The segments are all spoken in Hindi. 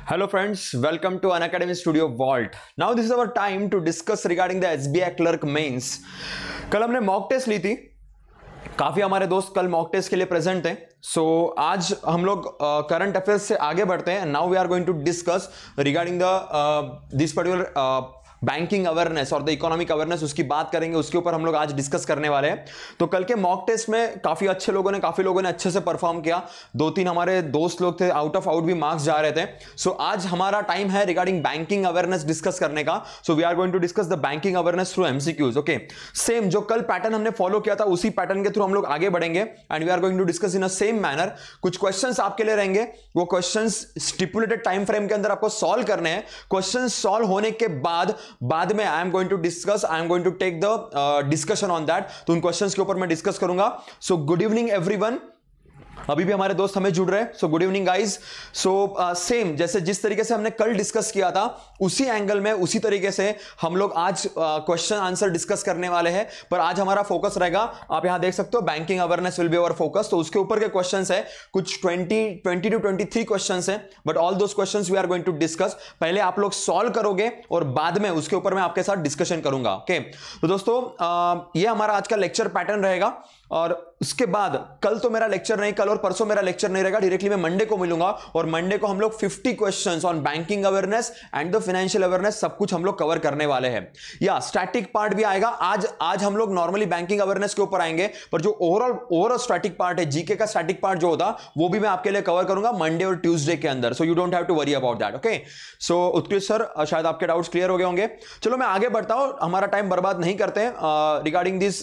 Hello friends, welcome to Unacademy Studio Vault. Now this is our time to discuss regarding the SBI Clerk Mains. कल हमने मॉक टेस्ट ली थी, काफी हमारे दोस्त कल मॉक टेस्ट के लिए प्रेजेंट थे. सो आज हम लोग करंट अफेयर्स से आगे बढ़ते हैं. Now we are going to discuss regarding the this particular banking awareness और द इकोनॉमिक अवेयरनेस, उसकी बात करेंगे. उसके ऊपर हम लोग आज डिस्कस करने वाले हैं. तो कल के मॉक टेस्ट में काफी लोगों ने अच्छे से परफॉर्म किया. 2-3 हमारे दोस्त लोग थे, आउट ऑफ आउट भी मार्क्स जा रहे थे. सो आज हमारा टाइम है रिगार्डिंग बैंकिंग अवेयरनेस डिस्कस करने का. So we are going to discuss the banking awareness through MCQs. Okay, same जो कल पैटर्न हमने फॉलो किया था उसी पैटर्न के थ्रू हम लोग आगे बढ़ेंगे and we are going to discuss in a same manner. कुछ क्वेश्चंस आपके लिए रहेंगे, वो क्वेश्चंस स्टिपुलेटेड टाइम फ्रेम के अंदर आपको सॉल्व करने हैं. क्वेश्चंस सॉल्व होने के बाद में I am going to take the discussion on that. तो उन क्वेश्चंस के ऊपर मैं डिस्कस करूंगा. So good evening everyone. अभी भी हमारे दोस्त हमें जुड़ रहे हैं. So good evening guys. So same जैसे जिस तरीके से हमने कल डिस्कस किया था उसी एंगल में उसी तरीके से हम लोग आज क्वेश्चन आंसर डिस्कस करने वाले हैं. पर आज हमारा फोकस रहेगा, आप यहां देख सकते हो, banking awareness will be our focus. तो उसके ऊपर के क्वेश्चंस है कुछ 20 to 23 क्वेश्चंस है, but all those questions we are going to discuss. पहले आप लोग सॉल्व करोगे और बाद में उसके ऊपर मैं आपके साथ डिस्कशन करूंगा. ओके, तो दोस्तों ये हमारा आज का लेक्चर पैटर्न रहेगा. और उसके बाद कल तो मेरा लेक्चर नहीं, कल और परसों मेरा लेक्चर नहीं रहेगा. डायरेक्टली मैं मंडे को मिलूंगा और मंडे को हम लोग 50 questions on banking awareness and the financial awareness सब कुछ हम लोग कवर करने वाले हैं. या स्टैटिक पार्ट भी आएगा. आज हम लोग नॉर्मली बैंकिंग अवेयरनेस के ऊपर आएंगे, पर जो ओवरऑल स्टैटिक पार्ट है, जीके का स्टैटिक पार्ट जो होता वो भी मैं आपके लिए कवर करूंगा मंडे और ट्यूसडे के अंदर. So you don't have to worry about that. Okay, so Utkrisht sir, शायद आपके डाउट्स क्लियर हो गए होंगे. चलो मैं आगे बढ़ता हूं, हमारा टाइम बर्बाद नहीं करते हैं. रिगार्डिंग दिस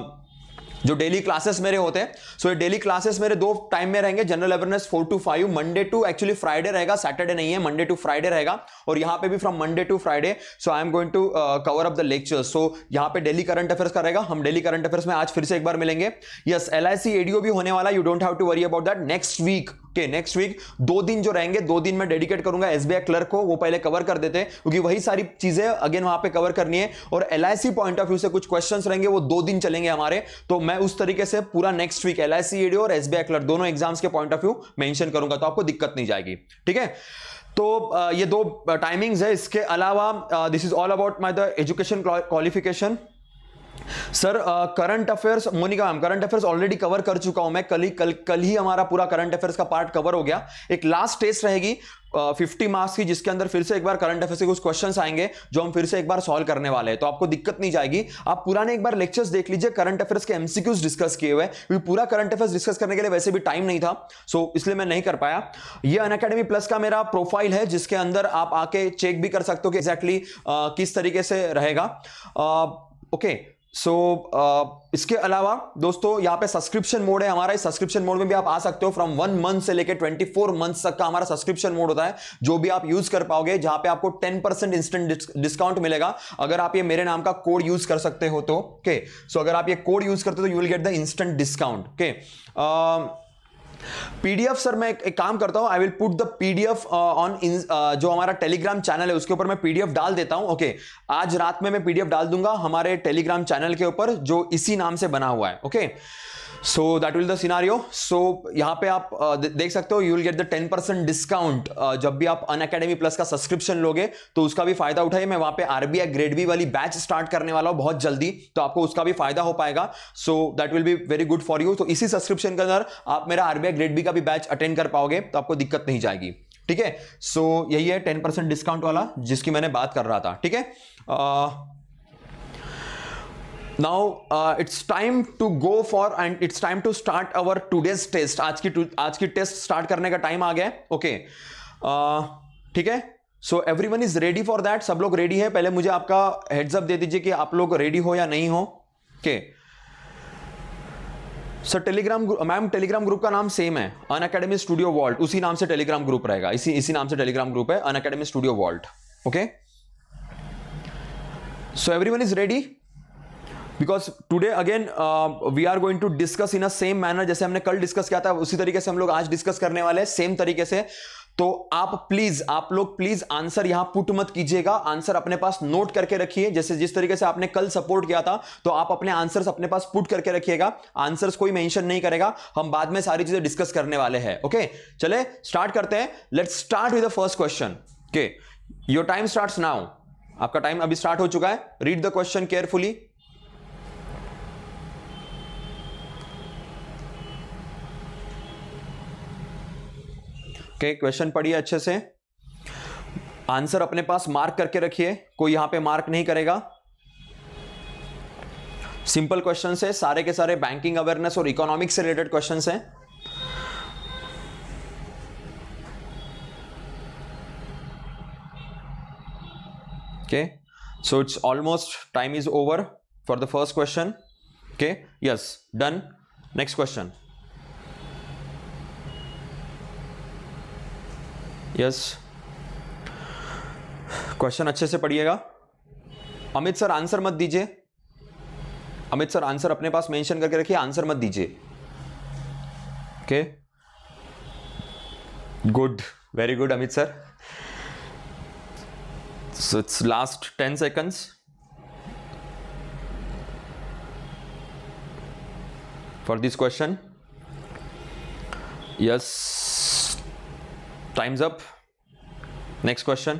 जो डेली क्लासेस मेरे होते हैं, सो ये डेली क्लासेस मेरे 2 टाइम में रहेंगे. General awareness 4 to 5, Monday to actually Friday रहेगा, सैटरडे नहीं है, मंडे टू फ्राइडे रहेगा. और यहां पे भी from Monday to Friday. So I am going to cover up the lectures. So यहां पे डेली करंट अफेयर्स का रहेगा. हम डेली करंट अफेयर्स में आज फिर से एक बार मिलेंगे. यस, LIC एडीओ भी होने वाला, you don't have to worry about that. Next week, okay, next week 2 दिन जो रहेंगे, 2 दिन मैं डेडिकेट करूंगा SBI क्लर्क को. वो पहले कवर कर देते हैं क्योंकि वही सारी चीजें अगेन वहां पे कवर करनी है. और LIC पॉइंट ऑफ व्यू से कुछ क्वेश्चंस रहेंगे, वो 2 दिन चलेंगे हमारे. तो मैं उस तरीके से पूरा नेक्स्ट वीक LIC एडीओ और SBI क्लर्क दोनों एग्जाम्स के पॉइंट ऑफ व्यू मेंशन करूंगा, तो आपको दिक्कत नहीं जाएगी. ठीक है, तो ये 2 टाइमिंग्स है. इसके अलावा this is all about my the education qualification. Sir current affairs, Monica ma'am, current affairs already cover कर चुका हूं मैं. कल ही हमारा पूरा करंट अफेयर्स का पार्ट कवर हो गया. एक लास्ट टेस्ट रहेगी 50 मार्क्स की, जिसके अंदर फिर से एक बार करंट अफेयर्स के कुछ क्वेश्चंस आएंगे जो हम फिर से एक बार सॉल्व करने वाले हैं. तो आपको दिक्कत नहीं जाएगी. आप पुराने एक बार लेक्चर्स देख लीजिए, करंट अफेयर्स के एमसीक्यूज डिस्कस किए हुए, क्योंकि पूरा करंट अफेयर्स डिस्कस करने के लिए वैसे भी टाइम नहीं था. सो इसलिए मैं नहीं कर पाया. ये अनअकैडमी प्लस का मेरा प्रोफाइल है, जिसके अंदर आप आके चेक भी कर सकते हो कि एग्जैक्टली किस तरीके से रहेगा. ओके, सो इसके अलावा दोस्तों यहाँ पे सब्सक्रिप्शन मोड है हमारा. इस सब्सक्रिप्शन मोड में भी आप आ सकते हो. फ्रॉम 1 मंथ से लेकर 24 मंथ्स तक का हमारा सब्सक्रिप्शन मोड होता है, जो भी आप यूज कर पाओगे, जहां पे आपको 10% इंस्टेंट डिस्काउंट मिलेगा अगर आप ये मेरे नाम का कोड यूज कर सकते हो तो. ओके, सो अगर आप ये कोड यूज करते हो तो you will get the instant discount. Okay, PDF sir मैं एक काम करता हूं, I will put the PDF on जो हमारा टेलीग्राम चैनल है उसके ऊपर मैं पीडीएफ डाल देता हूं. ओके, आज रात में मैं पीडीएफ डाल दूंगा हमारे टेलीग्राम चैनल के ऊपर, जो इसी नाम से बना हुआ है. Okay, so that will the scenario. So यहां पे आप देख सकते हो, you will get the 10% discount जब भी आप अनअकैडमी प्लस का सब्सक्रिप्शन लोगे, तो उसका भी फायदा उठाइए. मैं वहां पे RBI ग्रेड बी वाली बैच स्टार्ट करने वाला हूं बहुत जल्दी, तो आपको उसका भी फायदा हो पाएगा. So that will be very good for you. तो इसी सब्सक्रिप्शन के अंदर आप मेरा RBI ग्रेड बी का भी बैच अटेंड कर पाओगे, तो आपको दिक्कत नहीं जाएगी. ठीक है, सो यही है 10% डिस्काउंट वाला जिसकी मैंने बात कर रहा था. ठीक है, Now it's time to go for and it's time to start our today's test. आज की टेस्ट स्टार्ट करने का टाइम आ गया है. ओके, ठीक है, so everyone is ready for that. सब लोग रेडी है. पहले मुझे आपका हेड्स अप दे दीजिए कि आप लोग रेडी हो या नहीं हो. Okay sir, Telegram ma'am, Telegram group का नाम सेम है, अनअकैडमी स्टूडियो वॉल्ट. उसी नाम से टेलीग्राम ग्रुप रहेगा, इसी नाम से टेलीग्राम ग्रुप है, Unacademy studio vault. Okay, so everyone is ready because today again we are going to discuss in a same manner. जैसे हमने कल डिस्कस किया था उसी तरीके से हम लोग आज डिस्कस करने वाले हैं, सेम तरीके से. तो आप लोग प्लीज आंसर यहां पुट मत कीजिएगा, आंसर अपने पास नोट करके रखिए, जैसे जिस तरीके से आपने कल सपोर्ट किया था, तो आप अपने आंसर्स अपने पास पुट करके रखिएगा। आंसर्स कोई मेंशन नहीं करेगा, हम बाद में सारी चीजें डिस्कस करने वाले हैं। ओके, चले स्टार्ट करते हैं। Let's start with the first question. Okay, your time starts now. आपका टाइम अभी स्टार्ट हो चुका है। Read the question carefully. Question पढ़िए अच्छे से, आंसर अपने पास मार्क करके रखिए, कोई यहां पे मार्क नहीं करेगा। सिंपल क्वेश्चन है, सारे के सारे बैंकिंग अवेयरनेस और इकोनॉमिक्स से रिलेटेड क्वेश्चन हैं। Okay, so it's almost time is over for the first question. Okay, yes, done. Next question. Yes, question अच्छे से पढ़िएगा। अमित सर आंसर मत दीजिए, अमित सर आंसर अपने पास मेंशन करके रखिए, आंसर मत दीजिए। Okay, good, very good Amit sir. So it's last 10 seconds for this question. Yes, time's up. Next question.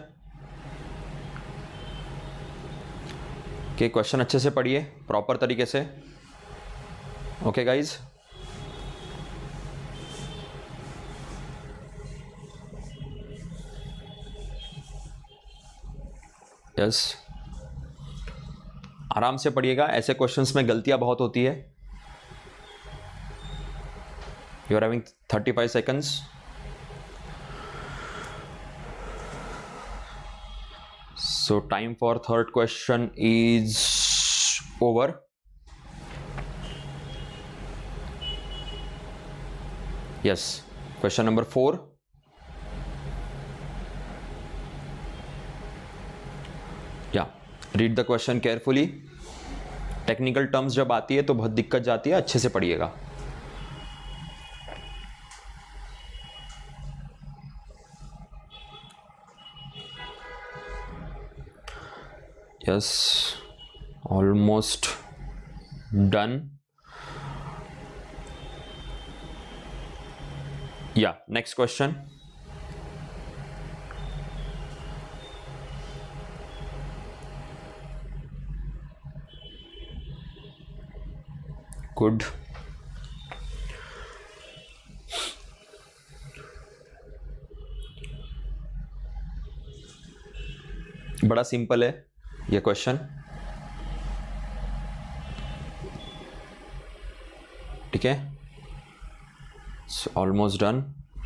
Okay, question अच्छे से पढ़िए प्रॉपर तरीके से। ओके गाइज, यस, आराम से पढ़िएगा, ऐसे क्वेश्चंस में गलतियां बहुत होती है। You are having 35 seconds. So time for third question is over. Yes, question number 4. Yeah, read the question carefully. Technical terms जब आती है तो बहुत दिक्कत जाती है, अच्छे से पढ़िएगा। Yes, almost done. Yeah, next question. Good. बड़ा सिंपल है ये क्वेश्चन, ठीक है। Almost done.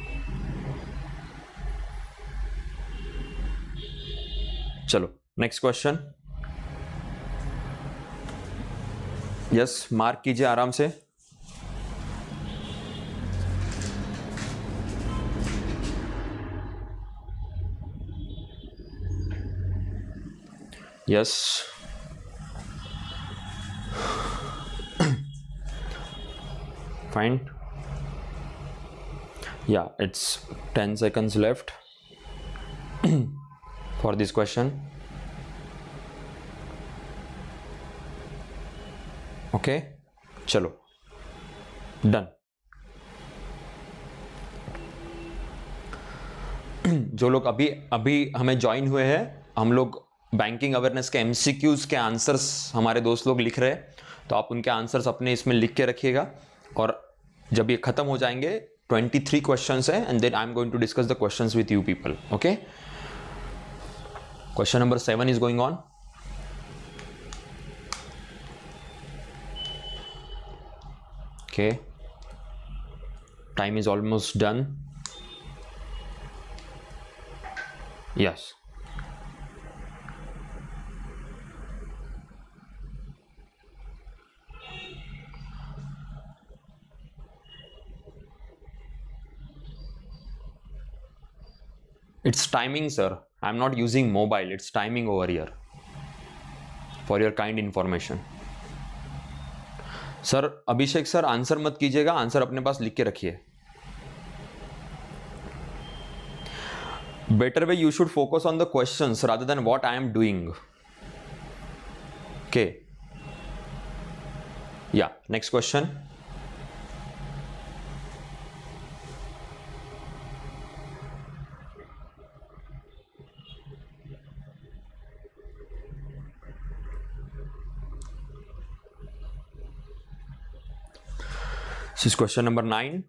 चलो नेक्स्ट क्वेश्चन। यस, मार्क कीजिए आराम से। Yes. Fine. Yeah, it's 10 seconds left for this question. Okay, चलो डन। जो लोग अभी हमें ज्वाइन हुए हैं, हम लोग बैंकिंग अवेयरनेस के एमसीक्यूज के आंसर्स हमारे दोस्त लोग लिख रहे हैं, तो आप उनके आंसर्स अपने इसमें लिख के रखिएगा। और जब ये खत्म हो जाएंगे, 23 क्वेश्चंस है, and then I am going to discuss the questions with you people. Okay, question number 7 is going on. Okay, time is almost done. Yes, it's timing sir, I'm not using mobile, it's timing over here for your kind information. Sir Abhishek sir answer मत कीजिएगा, आंसर अपने पास लिख के रखिए। better way you should focus on the questions rather than what I am doing. Okay. Yeah, next question. This is question number 9.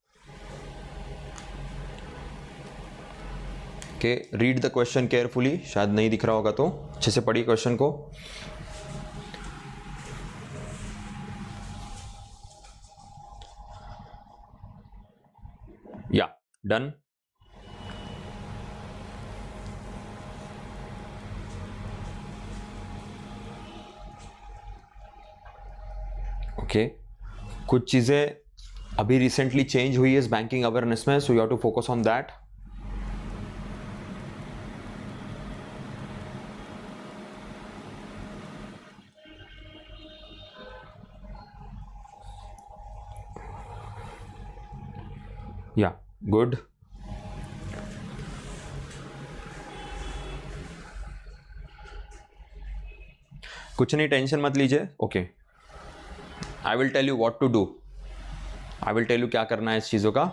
Okay, read the question carefully. शायद नहीं दिख रहा होगा तो अच्छे से पढ़िए क्वेश्चन को. Yeah, done. Okay, कुछ चीजें अभी रिसेंटली चेंज हुई है इस बैंकिंग अवेयरनेस में, so you have to focus on that. Yeah good. कुछ नहीं, टेंशन मत लीजिए. Okay, I will tell you what to do. I will tell you क्या करना है इस चीजों का.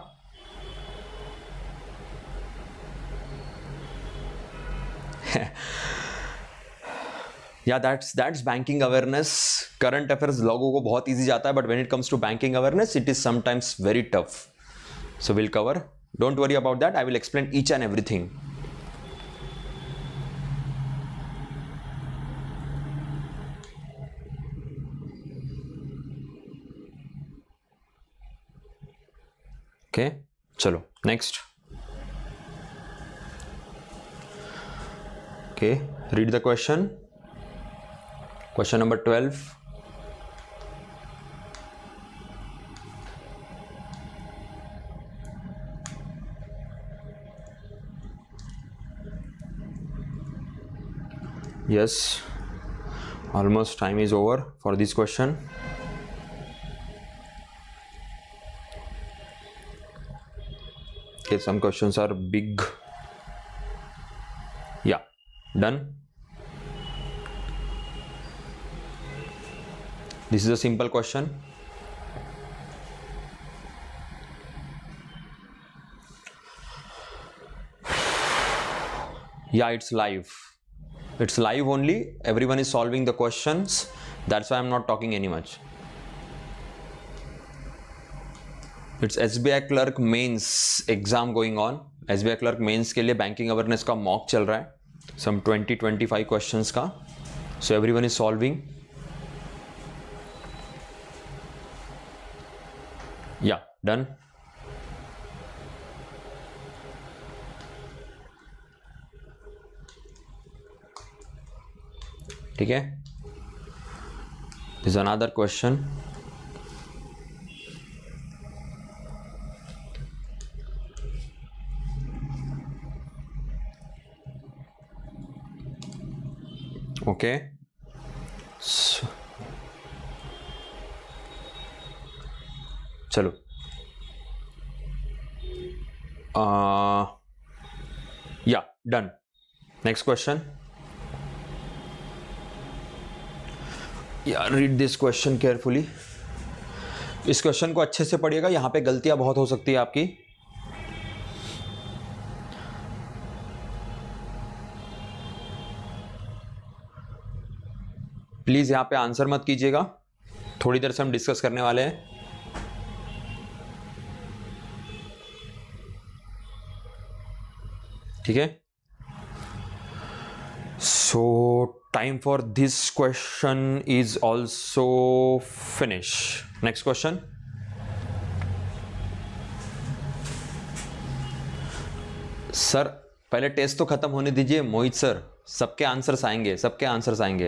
Yeah that's banking awareness. Current affairs लोगों को बहुत इजी जाता है, but when it comes to banking awareness it is sometimes very tough. So we'll cover. Don't worry about that. I will explain each and everything. Okay. Chalo. Next. Okay. Read the question. Question number 12. Yes, almost time is over for this question. Okay, some questions are big. Yeah, done. This is a simple question. Yeah, it's live. It's live only. Everyone is solving the questions. That's why I'm not talking any much. It's SBI Clerk Mains exam going on. SBI Clerk Mains के लिए banking awareness का mock चल रहा है. Some 20-25 questions का. So everyone is solving. Yeah, done. ठीक है. This is another question. Okay. So, चलो. Yeah, done. Next question. यार रीड दिस क्वेश्चन केयरफुली. इस क्वेश्चन को अच्छे से पढ़िएगा. यहां पे गलतियां बहुत हो सकती है आपकी. प्लीज यहां पे आंसर मत कीजिएगा. थोड़ी देर से हम डिस्कस करने वाले हैं. ठीक है. So time for this question is also finish. Next question. सर पहले टेस्ट तो खत्म होने दीजिए मोहित सर. सबके आंसर्स आएंगे, सबके आंसर्स आएंगे.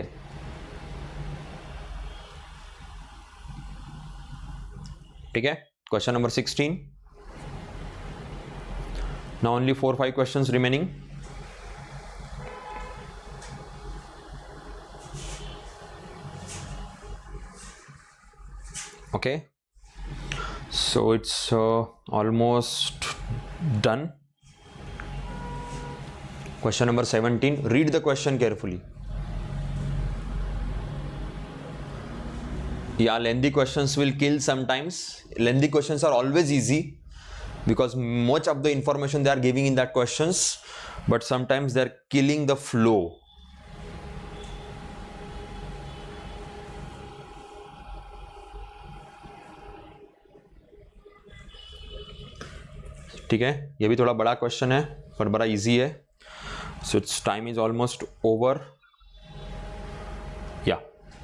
ठीक है. Question number 16. Now only 4-5 questions remaining. Okay, so it's almost done. Question number 17. Read the question carefully. Yeah, lengthy questions will kill sometimes. Lengthy questions are always easy because much of the information they are giving in that questions, but sometimes they are killing the flow. ठीक है, ये भी थोड़ा बड़ा क्वेश्चन है पर बड़ा इजी है. So its time is almost over. Yeah.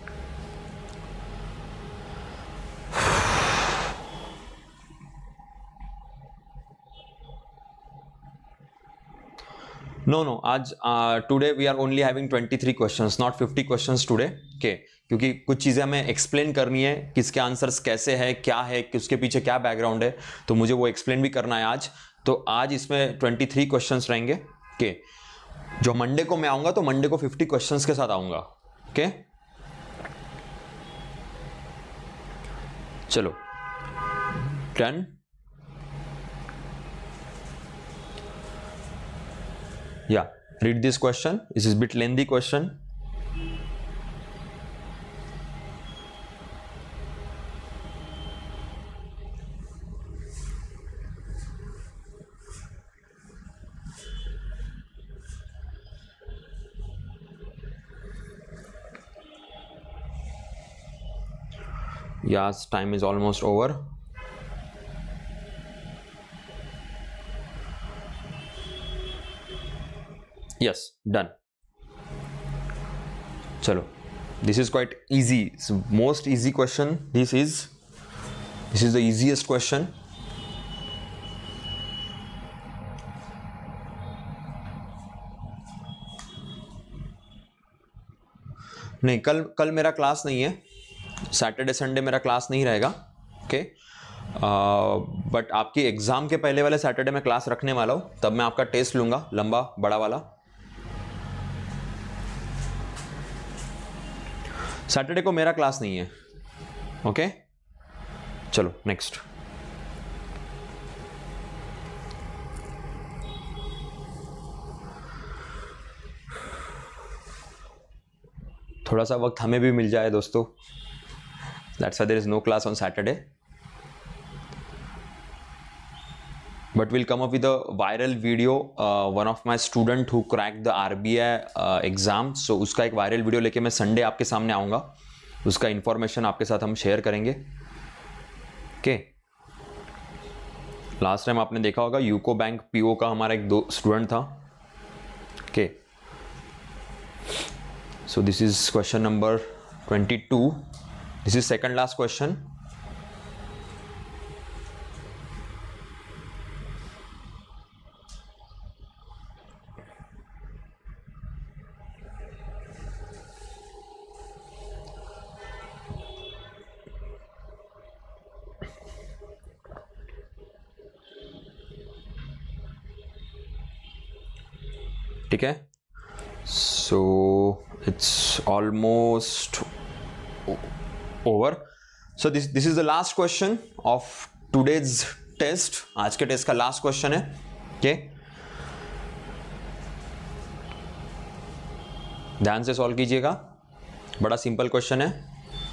No, आज today we are only having 23 questions, not 50 questions today. Okay, क्योंकि कुछ चीज़ें हमें एक्सप्लेन करनी है, किसके आंसर्स कैसे है, क्या है, किसके पीछे क्या बैकग्राउंड है, तो मुझे वो एक्सप्लेन भी करना है आज. तो आज इसमें 23 क्वेश्चंस रहेंगे. ओके, जो मंडे को मैं आऊंगा तो मंडे को 50 क्वेश्चंस के साथ आऊंगा. ओके, चलो done. Yeah, read this question. This is a bit lengthy question. Yes, time is almost over. Yes, done. Chalo, this is quite easy. It's most easy question. This is the easiest question. नहीं, कल मेरा क्लास नहीं है. सैटरडे संडे मेरा क्लास नहीं रहेगा. ओके, बट आपकी एग्जाम के पहले वाले सैटरडे में क्लास रखने वाला हूं. तब मैं आपका टेस्ट लूंगा, लंबा बड़ा वाला. सैटरडे को मेरा क्लास नहीं है. ओके, चलो नेक्स्ट. थोड़ा सा वक्त हमें भी मिल जाए दोस्तों. That's why there is no class on Saturday. But we'll come up with a viral video. One of my student who cracked the RBI exam. So उसका एक viral video लेके मैं Sunday आपके सामने आऊँगा. उसका information आपके साथ हम share करेंगे. Okay. Last time आपने देखा होगा यूको बैंक PO का हमारा एक दो student था. Okay. So this is question number 22. This is second last question. ठीक है, so it's almost over. So this is the last question of today's test. आज के टेस्ट का लास्ट क्वेश्चन है. ओके, ध्यान से सॉल्व कीजिएगा. बड़ा सिंपल क्वेश्चन है.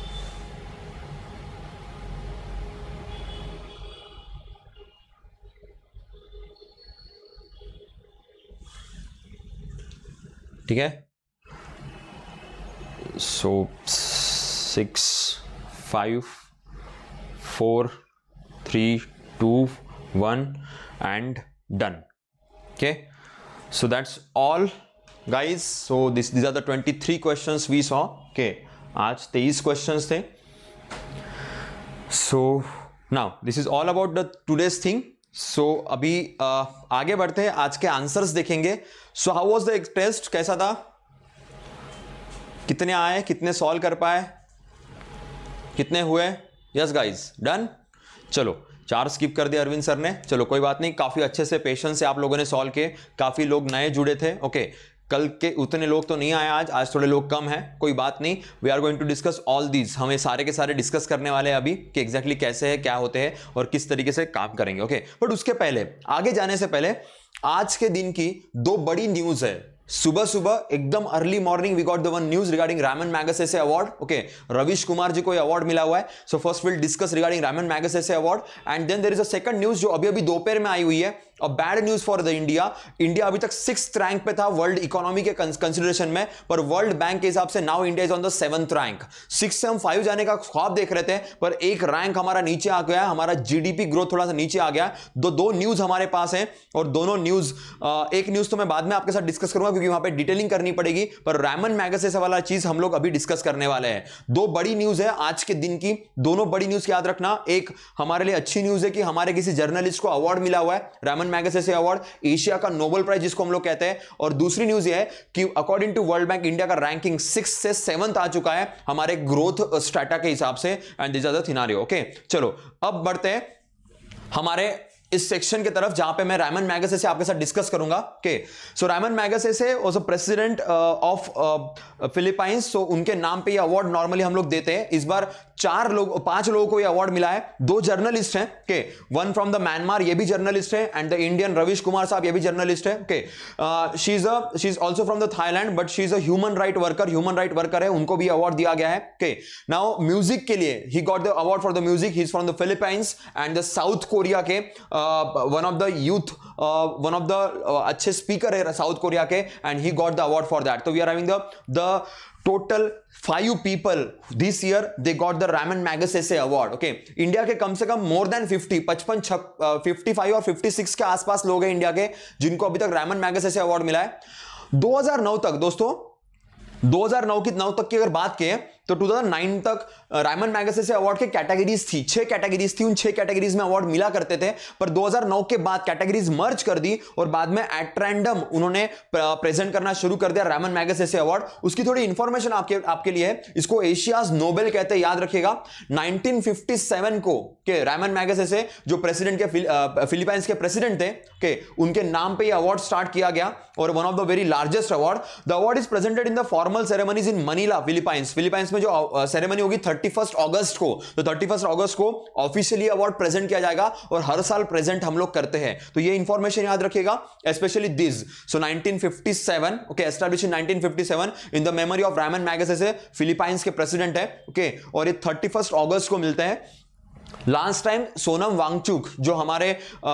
ठीक है, so 6 5 4 3 2 1 and done. Okay, so that's all guys. So these are the 23 questions we saw. Okay, आज 23 questions थे. So now this is all about the today's thing. So अभी आगे बढ़ते हैं, आज के आंसर्स देखेंगे. So how was the test, कैसा था, कितने आए, कितने सॉल्व कर पाए, कितने हुए. Yes guys, done. चलो 4 स्किप कर दिया अरविंद सर ने. चलो कोई बात नहीं, काफी अच्छे से पेशेंस से आप लोगों ने सॉल्व किए. काफी लोग नए जुड़े थे. ओके, कल के उतने लोग तो नहीं आए आज थोड़े लोग कम हैं. कोई बात नहीं, we are going to discuss all these. हमें सारे के सारे डिस्कस करने वाले हैं अभी कि एग्जैक्टली कैसे है, क्या होते हैं और किस तरीके से काम करेंगे. ओके, बट उसके पहले, आगे जाने से पहले आज के दिन की दो बड़ी न्यूज है। सुबह सुबह एकदम early morning we got the one news regarding Raman Magsaysay award. Okay, Ravish Kumar ji को ये अवार्ड मिला हुआ है। So first will discuss regarding Raman Magsaysay award and then there is a second news जो अभी अभी दोपहर में आई हुई है। A bad news for the India. India अभी तक 6th रैंक पे था वर्ल्ड इकोनॉमी के कंसिडरेशन में, पर वर्ल्ड बैंक के हिसाब से now India is on the 7th rank. 6 से हम 5 जाने का ख्वाब देख रहे थे, पर एक रैंक हमारा नीचे आ गया, हमारा जीडीपी ग्रोथ थोड़ा सा नीचे आ गया। दो न्यूज हमारे पास है और दोनों न्यूज, एक न्यूज तो मैं बाद में आपके साथ डिस्कस करूंगा क्योंकि वहां पे डिटेलिंग करनी पड़ेगी, पर रामन मैगसेसे वाला चीज हम लोग अभी डिस्कस करने वाले हैं। दो बड़ी न्यूज है आज के दिन की, दोनों बड़ी न्यूज याद रखना। एक हमारे लिए अच्छी न्यूज है कि हमारे किसी जर्नलिस्ट को अवार्ड मिला हुआ है, रामन मैगसेसे अवार्ड, एशिया का नोबेल प्राइज जिसको हम लोग कहते हैं। और दूसरी न्यूज ये है कि according to World Bank India का रैंकिंग 6 से 7th आ चुका है हमारे ग्रोथ स्ट्रैटा के हिसाब से। And this are the scenario. Okay, चलो अब बढ़ते हैं हमारे इस सेक्शन की तरफ जहां पे मैं रामन मैगसेसे आपके साथ डिस्कस करूंगा। Okay, so Raman Magsaysay was a president of Philippines. So उनके नाम पे ये अवार्ड नॉर्मली हम लोग देते हैं। इस बार 5 लोगों को ये अवार्ड मिला है। 2 जर्नलिस्ट हैं, okay, one from the Myanmar, ये भी जर्नलिस्ट है, and the Indian Ravish Kumar साहब, ये भी जर्नलिस्ट है। Okay, she is also from the Thailand but she is a human right worker है, उनको भी अवार्ड दिया गया है। ओके, नाउ म्यूजिक के लिए ही got the award for the music. He is from the Philippines and the South Korea के one of the youth, one of the अच्छे स्पीकर है साउथ कोरिया के, and he got the award for that. तो we are having the total 5 people this year they got the Raman Magsaysay award. Okay, India के कम से कम मोर देन 55 और 56 के आसपास लोग हैं इंडिया के जिनको अभी तक रामन मैगसेसे अवार्ड मिला है। 2009 तक दोस्तों, 2009 तक की अगर बात करें तो 2009 तक रामन मैगसेसे अवार्ड के कैटेगरीज थी, 6 कैटेगरीज थी। उन 6 कैटेगरीज में अवार्ड मिला करते थे, पर 2009 के बाद कैटेगरीज मर्ज कर दी और बाद में एट रैंडम उन्होंने प्रेजेंट करना शुरू कर दिया रामन मैगसेसे अवार्ड। उसकी थोड़ी इंफॉर्मेशन आपके लिए है। इसको एशियाज नोबेल कहते हैं, याद रखिएगा। 1957 को के रामन मैगसेसे जो प्रेसिडेंट के फिलीपाइंस के प्रेसिडेंट थे, के उनके नाम पे ये अवार्ड स्टार्ट किया गया और one of the very largest award. The award is presented in the formal ceremonies in Manila, Philippines में जो सेरेमनी होगी 31 अगस्त को, तो 31 अगस्त को ऑफिशियली अवार्ड प्रेजेंट किया जाएगा और हर साल प्रेजेंट हम लोग करते हैं। तो ये इंफॉर्मेशन याद रखिएगा, specially this. So 1957, okay, establish in 1957 in the memory of Raman Magsaysay, Philippines के प्रेसिडेंट है। ओके, और ये 31 अगस्त को मिलते हैं। लास्ट टाइम सोनम वांगचुक जो हमारे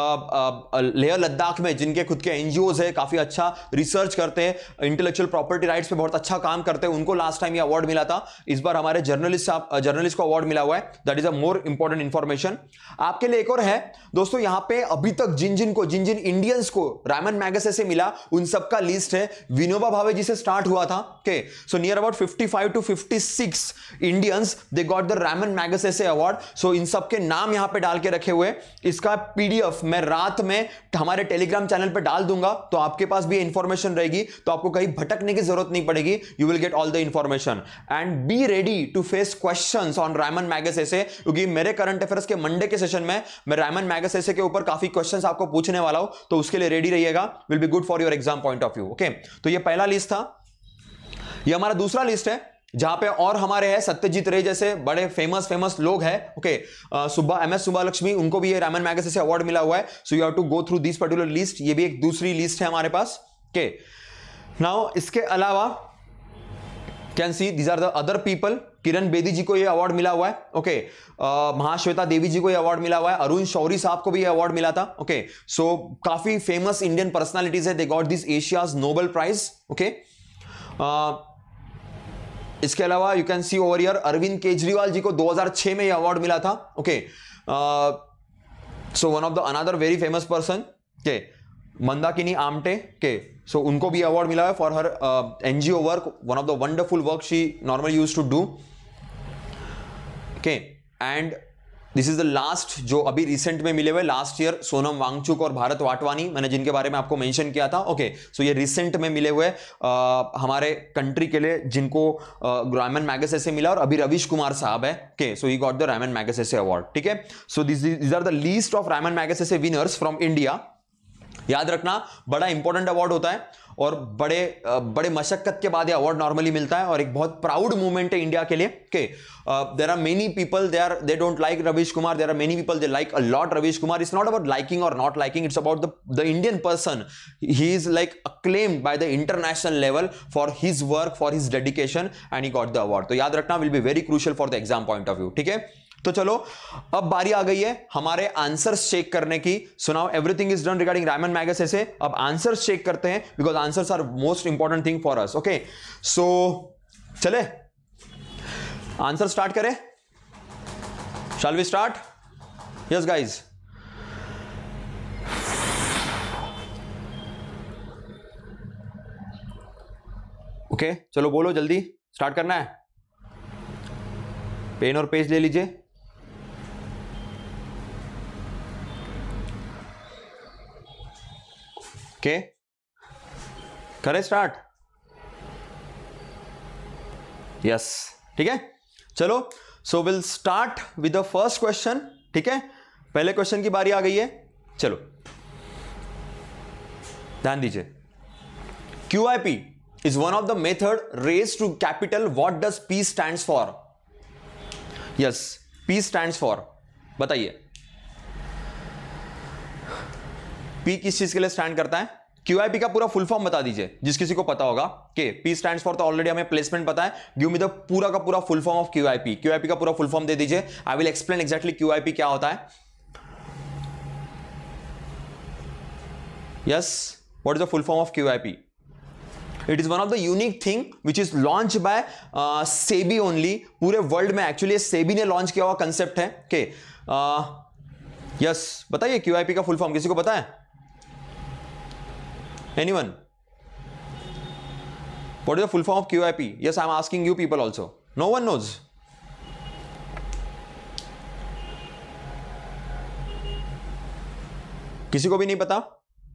लेह लद्दाख में जिनके खुद के एनजीओज है, काफी अच्छा रिसर्च करते हैं, इंटेलेक्चुअल प्रॉपर्टी राइट्स पे बहुत अच्छा काम करते हैं, उनको लास्ट टाइम ये अवार्ड मिला था। इस बार हमारे जर्नलिस्ट को अवार्ड मिला हुआ है। That is a more important information आपके लिए। एक और है दोस्तों, यहां पे अभी तक जिन जिन इंडियंस को रामन मैगसेसे मिला उन सबका लिस्ट है। विनोबा भावे जी से स्टार्ट हुआ था। Okay, so near about 55 to 56 Indians they got the Raman Magsaysay award. So इन सब के नाम यहां पे डाल के रखे हुए। इसका पीडीएफ मैं रात में हमारे टेलीग्राम चैनल पे डाल दूंगा, तो आपके पास भी इंफॉर्मेशन रहेगी, तो आपको कहीं भटकने की जरूरत नहीं पड़ेगी। You will get all the information and be ready to face questions on Raman Magsaysay, क्योंकि मेरे करंट अफेयर्स के मंडे के सेशन में मैं रामन मैगसेसे के ऊपर काफी क्वेश्चंस आपको पूछने वाला हूं, तो उसके लिए रेडी रहिएगा। Will be good for your exam point of view. Okay, तो ये पहला लिस्ट था। ये हमारा दूसरा लिस्ट है जहां पे और हमारे हैं सत्यजीत रे जैसे बड़े फेमस लोग हैं। ओके, MS सुब्बालक्ष्मी, उनको भी ये रामन मैगसेसे अवार्ड मिला हुआ है। So you have to go through this particular list. ये भी एक दूसरी लिस्ट है हमारे पास। ओके, नाउ इसके अलावा can see these are the other people. Kiran Bedi ji को ये अवार्ड मिला हुआ है। ओके, महाश्वेता देवी जी को ये अवार्ड मिला हुआ है। अरुण शौरी साहब को भी ये अवार्ड मिला था। ओके, सो काफी फेमस इंडियन पर्सनालिटीज है, they got this Asia's Nobel prize. Okay, इसके अलावा you can see over here Arvind Kejriwal ji को 2006 में ये अवार्ड मिला था। Okay, so one of the another very famous person, के मंदाकिनी आमटे, के सो उनको भी अवार्ड मिला है for her NGO work, one of the wonderful work she normally used to do. Okay, and this is the last जो अभी रिसेंट में मिले हुए लास्ट ईयर, सोनम वांगचुक और भारत वाटवानी, मैंने जिनके बारे में आपको मेंशन किया था। ओके, सो ये रिसेंट में मिले हुए हमारे कंट्री के लिए जिनको रामन मैगसेसे मिला, और अभी रविश कुमार साहब है। Okay, so he got the Raman Magsaysay award. ठीक है, so this are the list of Raman Magsaysay winners from India. याद रखना, बड़ा इंपॉर्टेंट अवार्ड होता है और बड़े मशक्कत के बाद ये अवार्ड नॉर्मली मिलता है और एक बहुत प्राउड मूवमेंट है इंडिया के लिए। Okay, there are many people they don't like Ravish Kumar, there are many people they like a lot Ravish Kumar. It's not about liking और not liking, it's about the Indian person. He is like acclaimed by the international level for his work, for his dedication, and he got the award. तो याद रखना, will be very crucial for the exam point of view। ठीक है, तो चलो अब बारी आ गई है हमारे आंसर्स चेक करने की। So now everything is done regarding Raman Magsaysay. अब आंसर्स चेक करते हैं because answers are most important thing for us. Okay, so चले आंसर स्टार्ट करें। Shall we start? Yes guys, okay चलो बोलो, जल्दी स्टार्ट करना है। पेन और पेज ले लीजिए। ओके, करें स्टार्ट? यस, ठीक है, चलो। So will start with the first question. ठीक है, पहले क्वेश्चन की बारी आ गई है। चलो ध्यान दीजिए। QIP is one of the method raised to capital. What does P stands for? Yes, P stands for, बताइए P किस चीज के लिए स्टैंड करता है? QIP का पूरा फुल फॉर्म बता दीजिए जिस किसी को पता होगा। के P स्टैंड्स फॉर तो ऑलरेडी हमें प्लेसमेंट पता है। गिव मी द पूरा का पूरा full form of QIP। QIP का पूरा फुल फॉर्म दे दीजिए। I will explain exactly QIP क्या होता है। Yes, what is the full form of QIP? It is one of the unique thing which is launched by SEBI only। पूरे वर्ल्ड में एक्चुअली SEBI ने लॉन्च किया हुआ कंसेप्ट है। ओके, यस, बताइए QIP का फुल फॉर्म किसी को पता है? Anyone? What is the full form of QIP? Yes, I am asking you people also. No one knows. किसी को भी नहीं पता?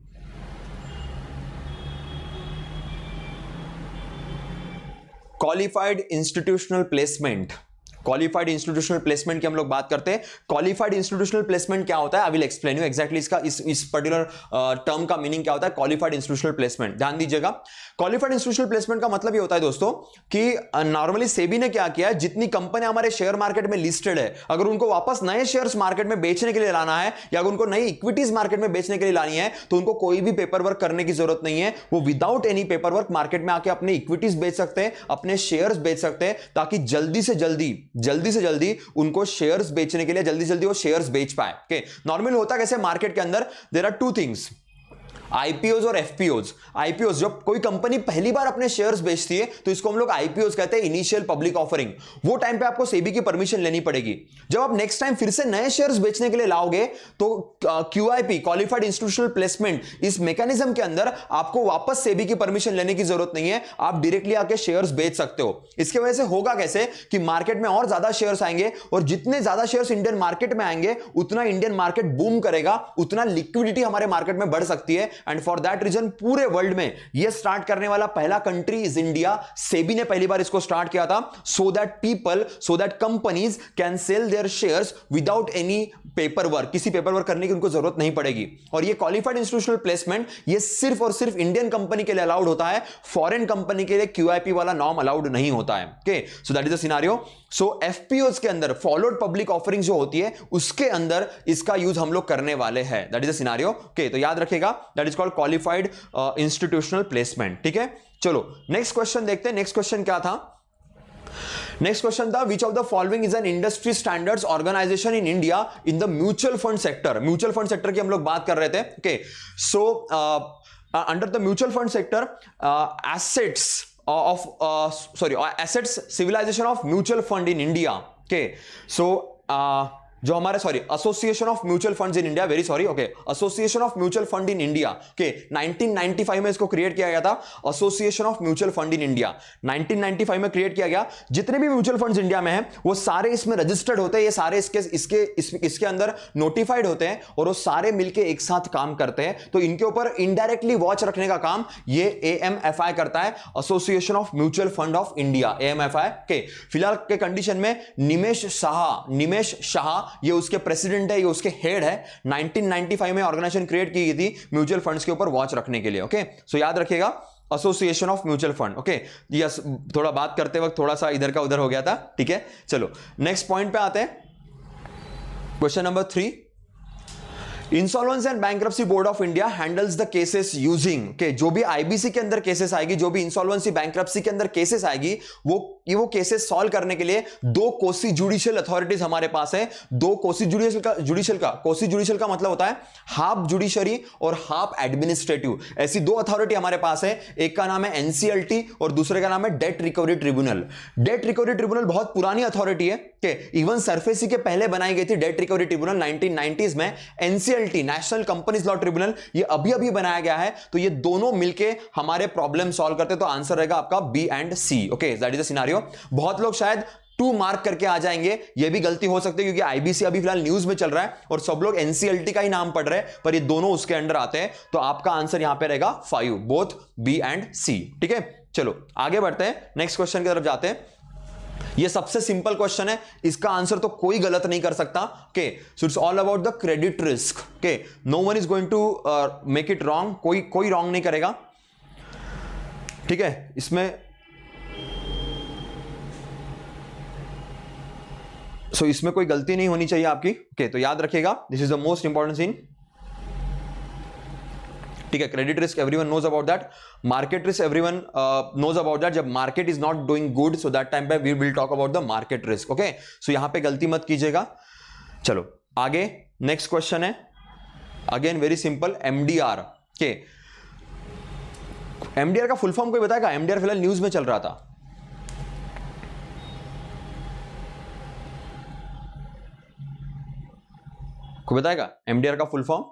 Qualified institutional placement. Qualified institutional placement की हम लोग बात करते हैं। क्वालिफाइड इंस्टीट्यूशनल प्लेसमेंट क्या होता है? I will explain you exactly इसका इस पर्टिकुलर टर्म का मीनिंग क्या होता है। क्वालिफाइड इंस्टीट्यूशनल प्लेसमेंट, ध्यान दीजिएगा। क्वालिफाइड इंस्टीट्यूशनल प्लेसमेंट का मतलब ये होता है दोस्तों कि नॉर्मली सेबी ने क्या किया है, जितनी कंपनियां हमारे शेयर मार्केट में लिस्टेड है, अगर उनको वापस नए शेयर्स मार्केट में बेचने के लिए लाना है या अगर उनको नई इक्विटीज मार्केट में बेचने के लिए लानी है तो उनको कोई भी पेपर वर्क करने की जरूरत नहीं है। वो without any paper work market में आके अपने इक्विटीज बेच सकते हैं, अपने शेयर्स बेच सकते हैं, ताकि जल्दी से जल्दी उनको शेयर्स बेचने के लिए जल्दी वो शेयर्स बेच पाए। ओके, नॉर्मली होता कैसे मार्केट के अंदर, there are two things, IPOs और एफपीओज। आईपीओज, जब कोई कंपनी पहली बार अपने शेयर्स बेचती है तो इसको हम लोग आईपीओज कहते हैं, इनिशियल पब्लिक ऑफरिंग। वो टाइम पे आपको सेबी की परमिशन लेनी पड़ेगी। जब आप नेक्स्ट टाइम फिर से नए शेयर्स बेचने के लिए लाओगे तो क्यूआईपी, क्वालिफाइड इंस्टीट्यूशनल प्लेसमेंट, इस मैकेनिज्म के अंदर आपको वापस सेबी की परमिशन लेने की जरूरत नहीं है, आप डायरेक्टली आके शेयर्स बेच सकते हो। इसके वजह से होगा कैसे कि मार्केट में और ज्यादा शेयर्स आएंगे और जितने ज्यादा शेयर्स इंडियन मार्केट में आएंगे उतना इंडियन मार्केट बूम करेगा, उतना लिक्विडिटी हमारे मार्केट में बढ़ सकती है। एंड फॉर दैट रीजन पूरे वर्ल्ड में यह स्टार्ट करने वाला पहला कंट्री इज इंडिया। सेबी ने पहली बार इसको स्टार्ट किया था, so that companies can sell their shares without any paper work. किसी पेपर वर्क करने की उनको जरूरत नहीं पड़ेगी। और ये क्वालिफाइड इंस्टीट्यूशनल प्लेसमेंट ये सिर्फ और सिर्फ इंडियन कंपनी के लिए अलाउड होता है, फॉरेन कंपनी के लिए क्यूआईपी वाला नॉर्म अलाउड नहीं होता है। Okay, so that is the scenario. So FPOs के अंदर फॉलोड पब्लिक ऑफरिंग जो होती है उसके अंदर इसका यूज हम लोग करने वाले हैं। That is the scenario. Okay, तो याद रखिएगा, that is called qualified institutional placement. ठीक है, चलो नेक्स्ट क्वेश्चन देखते हैं। नेक्स्ट क्वेश्चन क्या था? नेक्स्ट क्वेश्चन था, which of the following is an industry standards organisation in India in the mutual fund sector. Mutual fund sector की हम लोग बात कर रहे थे। Okay, so under the mutual fund sector assets civilization of mutual fund in India. Okay, so जो हमारे association of mutual funds in India, very sorry, okay, association of mutual fund in India. Okay, 1995 में इसको क्रिएट किया गया था, association of mutual fund in India 1995 में क्रिएट किया गया। जितने भी म्यूचुअल फंड्स इंडिया में हैं वो सारे इसमें रजिस्टर्ड होते हैं, ये सारे इसके अंदर नोटिफाइड होते हैं और वो सारे मिलके एक साथ काम करते हैं। तो इनके ऊपर इनडायरेक्टली वॉच रखने का काम ये AMFI करता है, association of mutual fund of India, AMFI। Okay, फिलहाल के कंडीशन में निमेश शाह ये उसके प्रेसिडेंट है, ये उसके हेड है। 1995 में ऑर्गेनाइजेशन क्रिएट की गई थी म्यूचुअल फंड्स के ऊपर वॉच रखने के लिए। ओके, सो याद रखिएगा association of mutual fund. Okay, yes, थोड़ा बात करते वक्त थोड़ा सा इधर का उधर हो गया था। ठीक है, चलो नेक्स्ट पॉइंट पे आते हैं। Question number 3, insolvency and bankruptcy board of India handles the cases using. के जो भी आईबीसी के अंदर केसेस आएगी, जो भी इंसॉल्वेंसी बैंक्रप्सी के अंदर केसेस आएगी, वो केसेस सॉल्व करने के लिए दो कोसी जुडिशियल अथॉरिटीज हमारे पास है। दो कोसी जुडिशियल का मतलब होता है हाफ जुडिशरी और हाफ एडमिनिस्ट्रेटिव। ऐसी दो अथॉरिटी हमारे पास है। एक का नाम है एनसीएलटी और दूसरे का नाम है debt recovery tribunal. Debt recovery tribunal बहुत पुरानी अथॉरिटी है कि इवन सरफेसी के पहले बनाई गई थी डेट रिकवरी ट्रिब्यूनल 1990s में। NCLT national companies law tribunal ये अभी अभी बनाया गया है। तो ये दोनों मिलके हमारे प्रॉब्लम सॉल्व करते, तो आंसर रहेगा आपका B and C. Okay, that is the scenario. बहुत लोग शायद 2 मार्क करके आ जाएंगे, ये भी गलती हो सकती है क्योंकि आईबीसी अभी फिलहाल न्यूज में चल रहा है और सब लोग एनसीएलटी का ही नाम पढ़ रहे हैं, पर ये दोनों उसके अंडर आते हैं। तो आपका आंसर यहां पे रहेगा 5, बोथ बी एंड सी। ठीक है, चलो आगे बढ़ते हैं, नेक्स्ट क्वेश्चन की तरफ जाते हैं। ये सबसे सिंपल क्वेश्चन है, इसका आंसर तो कोई गलत नहीं कर सकता। Okay, so it's all about the credit risk. Okay, no one is going to make it wrong, कोई रॉन्ग नहीं करेगा। ठीक है, इसमें कोई गलती नहीं होनी चाहिए आपकी। ओके, तो याद रखिएगा, this is the most important scene. ठीक है, credit risk everyone knows about that, market risk everyone knows about that. जब market is not doing good, so that time पे we will talk about the market risk. Okay, so यहां पे गलती मत कीजिएगा। चलो आगे, नेक्स्ट क्वेश्चन है अगेन वेरी सिंपल, एमडीआर। के एमडीआर का फुल फॉर्म कोई बताएगा? एमडीआर फिलहाल न्यूज में चल रहा था। कोई बताएगा एमडीआर का full form?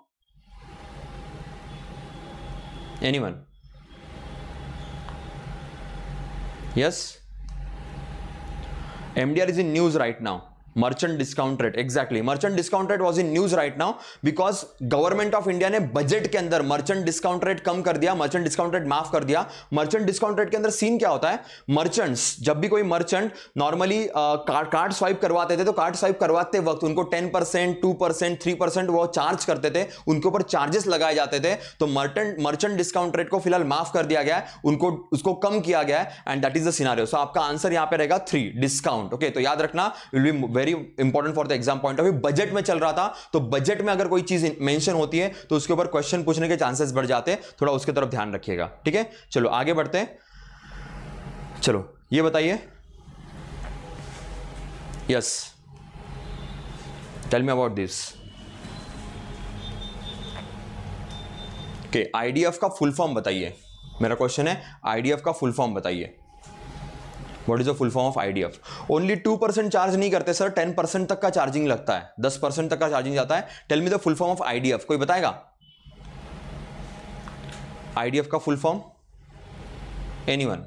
Anyone? Yes, MDR is in news right now. Merchant discount rate, exactly, merchant discount rate was in news right now because government of India ने बजट के अंदर मर्चेंट डिस्काउंट रेट कम कर दिया, मर्चेंट डिस्काउंट रेट माफ कर दिया। मर्चेंट डिस्काउंट रेट के अंदर सीन क्या होता है, मर्चेंट्स जब भी कोई मर्चेंट नॉर्मली कार्ड स्वाइप करवाते थे, तो कार्ड स्वाइप करवाते वक्त उनको 10%, 2%, 3% वो चार्ज करते थे, उनके ऊपर चार्जेस लगाए जाते थे। तो मर्चेंट डिस्काउंट रेट को फिलहाल माफ कर दिया गया है, उसको कम किया गया है, and that is the scenario. So आपका आंसर यहां पे रहेगा 3, डिस्काउंट। ओके, तो याद रखना, will be very important for the exam point of view. Budget में चल रहा था, तो बजट में अगर कोई चीज मेंशन होती है तो उसके ऊपर क्वेश्चन पूछने के चांसेस बढ़ जाते हैं, थोड़ा उसके तरफ ध्यान रखिएगा। ठीक है, चलो आगे बढ़ते हैं। चलो ये बताइए, yes, tell me about this. Okay, IDF का फुल फॉर्म बताइए। मेरा क्वेश्चन है आईडीएफ का फुल फॉर्म बताइए। What is the full form of IDF? Only 2% charge नहीं करते सर, 10% तक का चार्जिंग लगता है, 10% तक का चार्जिंग जाता है। Tell me the full form of IDF, कोई बताएगा? IDF का full form, anyone?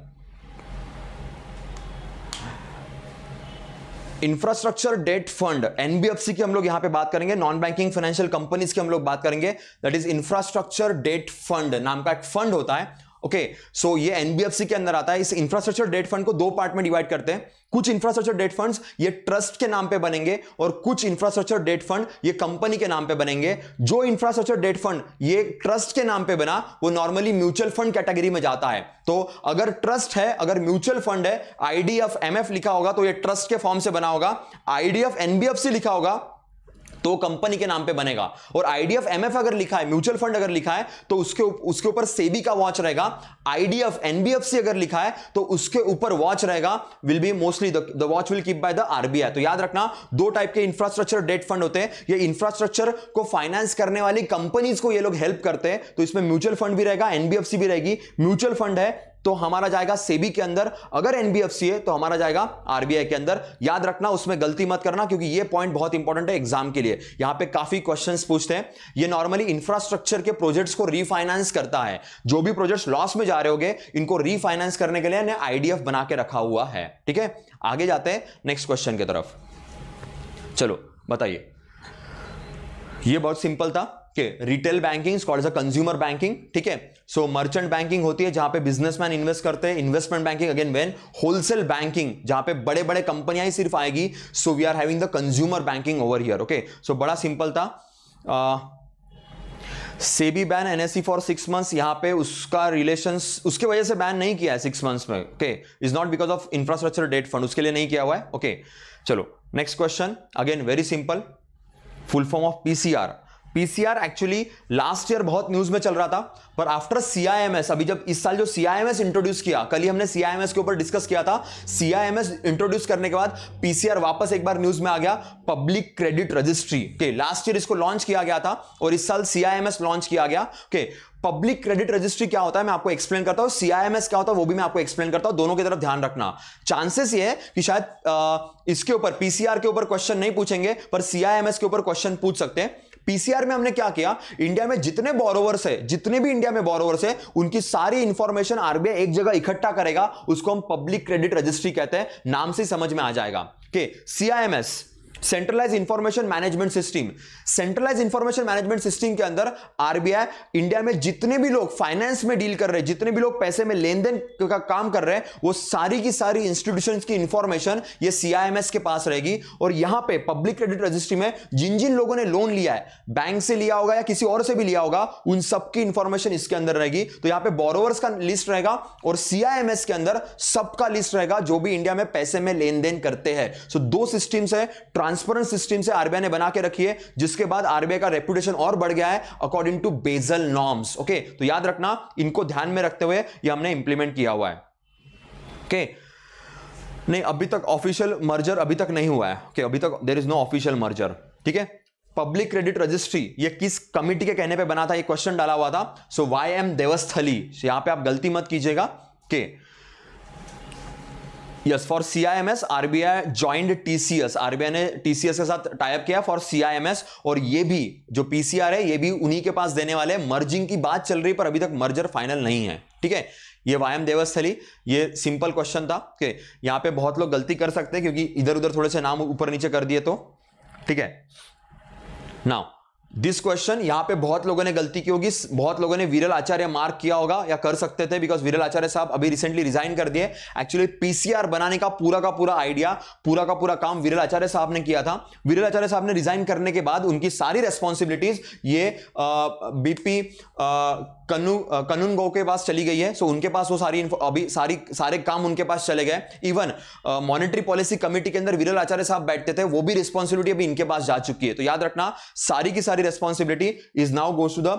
Infrastructure debt fund, NBFC की हम लोग यहां पे बात करेंगे, नॉन बैंकिंग फाइनेंशियल कंपनीज की हम लोग बात करेंगे। That is infrastructure debt fund नाम का एक फंड होता है। ओके, सो ये एनबीएफसी के अंदर आता है। इस इंफ्रास्ट्रक्चर डेट फंड को 2 पार्ट में डिवाइड करते हैं। कुछ इंफ्रास्ट्रक्चर डेट फंड्स ये ट्रस्ट के नाम पे बनेंगे और कुछ इंफ्रास्ट्रक्चर डेट फंड ये कंपनी के नाम पे बनेंगे। जो इंफ्रास्ट्रक्चर डेट फंड ये ट्रस्ट के नाम पे बना, वो नॉर्मली म्यूचुअल फंड कैटेगरी में जाता है। तो अगर ट्रस्ट है, अगर म्यूचुअल फंड है, आईडीएफ एमएफ लिखा होगा तो ये ट्रस्ट के फॉर्म से बना होगा। आईडीएफ एनबीएफसी लिखा होगा तो कंपनी के नाम पे बनेगा। और आईडीएफ एमएफ अगर लिखा है, म्यूचुअल फंड अगर लिखा है, तो उसके ऊपर सेबी का वॉच रहेगा। आईडीएफ एनबीएफसी अगर लिखा है तो उसके ऊपर वॉच रहेगा, will be mostly the watch will keep by the RBI. तो याद रखना, 2 टाइप के इंफ्रास्ट्रक्चर डेट फंड होते हैं। ये इंफ्रास्ट्रक्चर को फाइनेंस करने वाली कंपनीज को ये लोग हेल्प करते हैं। तो इसमें म्यूचुअल फंड भी रहेगा, एनबीएफसी भी रहेगी। म्यूचुअल फंड है तो हमारा जाएगा सेबी के अंदर, अगर एनबीएफसी है तो हमारा जाएगा आरबीआई के अंदर। याद रखना, उसमें गलती मत करना, क्योंकि ये पॉइंट बहुत इंपॉर्टेंट है एग्जाम के लिए। यहां पे काफी क्वेश्चंस पूछते हैं। ये नॉर्मली इंफ्रास्ट्रक्चर के प्रोजेक्ट्स को रीफाइनेंस करता है। जो भी प्रोजेक्ट्स लॉस में जा रहे होंगे, इनको रीफाइनेंस करने के लिए आईडीएफ बना के रखा हुआ है। ठीक है, आगे जाते हैं नेक्स्ट क्वेश्चन की तरफ। चलो बताइए, ये बहुत सिंपल था। कि retail banking is called as a consumer banking, ठीक है। सो मर्चेंट बैंकिंग होती है जहां पे बिजनेसमैन इन्वेस्ट करते हैं, investment banking again when wholesale banking जहां पे बड़े बड़े कंपनियां ही सिर्फ आएगी। So we are having the consumer banking over here, okay. So बड़ा सिंपल था। SEBI ban NSE for 6 months, यहां पे उसका रिलेशंस उसके वजह से बैन नहीं किया है 6 मंथ्स में, okay. Is not because of infrastructure debt fund, उसके लिए नहीं किया हुआ है, ओके। चलो next question, again very simple, full form of PCR. PCR actually last year बहुत न्यूज में चल रहा था, पर आफ्टर सीआईएमएस, अभी जब इस साल जो सीआईएमएस इंट्रोड्यूस किया, कल ही हमने सीआईएमएस के ऊपर डिस्कस किया था, सीआईएमएस इंट्रोड्यूस करने के बाद पीसीआर वापस एक बार न्यूज में आ गया, public credit registry, okay. Last year इसको लॉन्च किया गया था और इस साल सीआईएमएस लॉन्च किया गया, ओके। पब्लिक क्रेडिट रजिस्ट्री क्या होता है मैं आपको एक्सप्लेन करता हूं, सीआईएमएस क्या होता है वो भी मैं आपको एक्सप्लेन करता हूं, दोनों की तरफ ध्यान रखना। चांसेस ये है कि शायद इसके ऊपर पीसीआर के ऊपर क्वेश्चन नहीं पूछेंगे, पर सीआईएमएस के ऊपर क्वेश्चन पूछ सकते हैं। पीसीआर में हमने क्या किया, इंडिया में जितने बोरोवर्स है, जितने भी इंडिया में बोरोवर्स है, उनकी सारी इंफॉर्मेशन आरबीआई एक जगह इकट्ठा करेगा, उसको हम पब्लिक क्रेडिट रजिस्ट्री कहते हैं, नाम से समझ में आ जाएगा, okay. CIMS centralise information management system, centralise information management system के अंदर आरबीआई इंडिया में जितने भी लोग फाइनेंस में डील कर रहे हैं, जितने भी लोग पैसे में लेन देन का काम कर रहे हैं, वो सारी की सारी इंस्टीट्यूशंस की इंफॉर्मेशन ये सीआईएमएस के पास रहेगी। और यहां पे पब्लिक क्रेडिट रजिस्ट्री में जिन जिन लोगों ने लोन लिया है, बैंक से लिया होगा या किसी और से भी लिया होगा, उन सबकी इंफॉर्मेशन इसके अंदर रहेगी। तो यहां पे बोरोवर्स का लिस्ट रहेगा और सीआईएमएस के अंदर सबका लिस्ट रहेगा जो भी इंडिया में पैसे में लेन देन करते हैं। सो दो सिस्टम्स है, ट्रांसपेरेंट सिस्टम से आरबीआई ने बना के रखी है, जिसके बाद आरबीआई का रेपुटेशन और बढ़ गया है according to Basel norms, okay. तो याद रखना, इनको ध्यान में रखते हुए ये हमने इंप्लीमेंट किया हुआ है, ओके। नहीं, अभी तक ऑफिशियल मर्जर अभी तक नहीं हुआ है, ओके। अभी तक there is no official merger, ठीक है। पब्लिक क्रेडिट रजिस्ट्री ये किस कमिटी के कहने पे बना था, ये क्वेश्चन डाला हुआ था। सो वाई एम देवस्थली, यहां पे आप गलती मत कीजिएगा, okay. Yes, for CIMS RBI joined TCS, RBI ने टीसीएस के साथ टाइप किया फॉर सीआईएमएस, और ये भी जो पीसीआर है ये भी उन्हीं के पास देने वाले। मर्जिंग की बात चल रही पर अभी तक मर्जर फाइनल नहीं है, ठीक है। ये वायम देवस्थली, ये सिंपल क्वेश्चन था, ओके। यहां पे बहुत लोग गलती कर सकते हैं क्योंकि इधर उधर थोड़े से नाम ऊपर नीचे कर दिए, तो ठीक है। नाउ दिस क्वेश्चन, यहां पे बहुत लोगों ने गलती की होगी, बहुत लोगों ने विरल आचार्य मार्क किया होगा या कर सकते थे, बिकॉज विरल आचार्य साहब अभी रिसेंटली रिजाइन कर दिए। एक्चुअली पीसीआर बनाने का पूरा आइडिया, पूरा का पूरा काम विरल आचार्य साहब ने किया था। विरल आचार्य साहब ने रिजाइन करने के बाद उनकी सारी रेस्पॉन्सिबिलिटीज ये बीपी कनुन गो के पास चली गई है। सो उनके पास वो सारी अभी सारे काम उनके पास चले गए। इवन मॉनेटरी पॉलिसी कमेटी के अंदर विरल आचार्य साहब बैठते थे, वो भी रिस्पॉन्सिबिलिटी अभी इनके पास जा चुकी है। तो याद रखना, सारी की सारी responsibility is now goes to the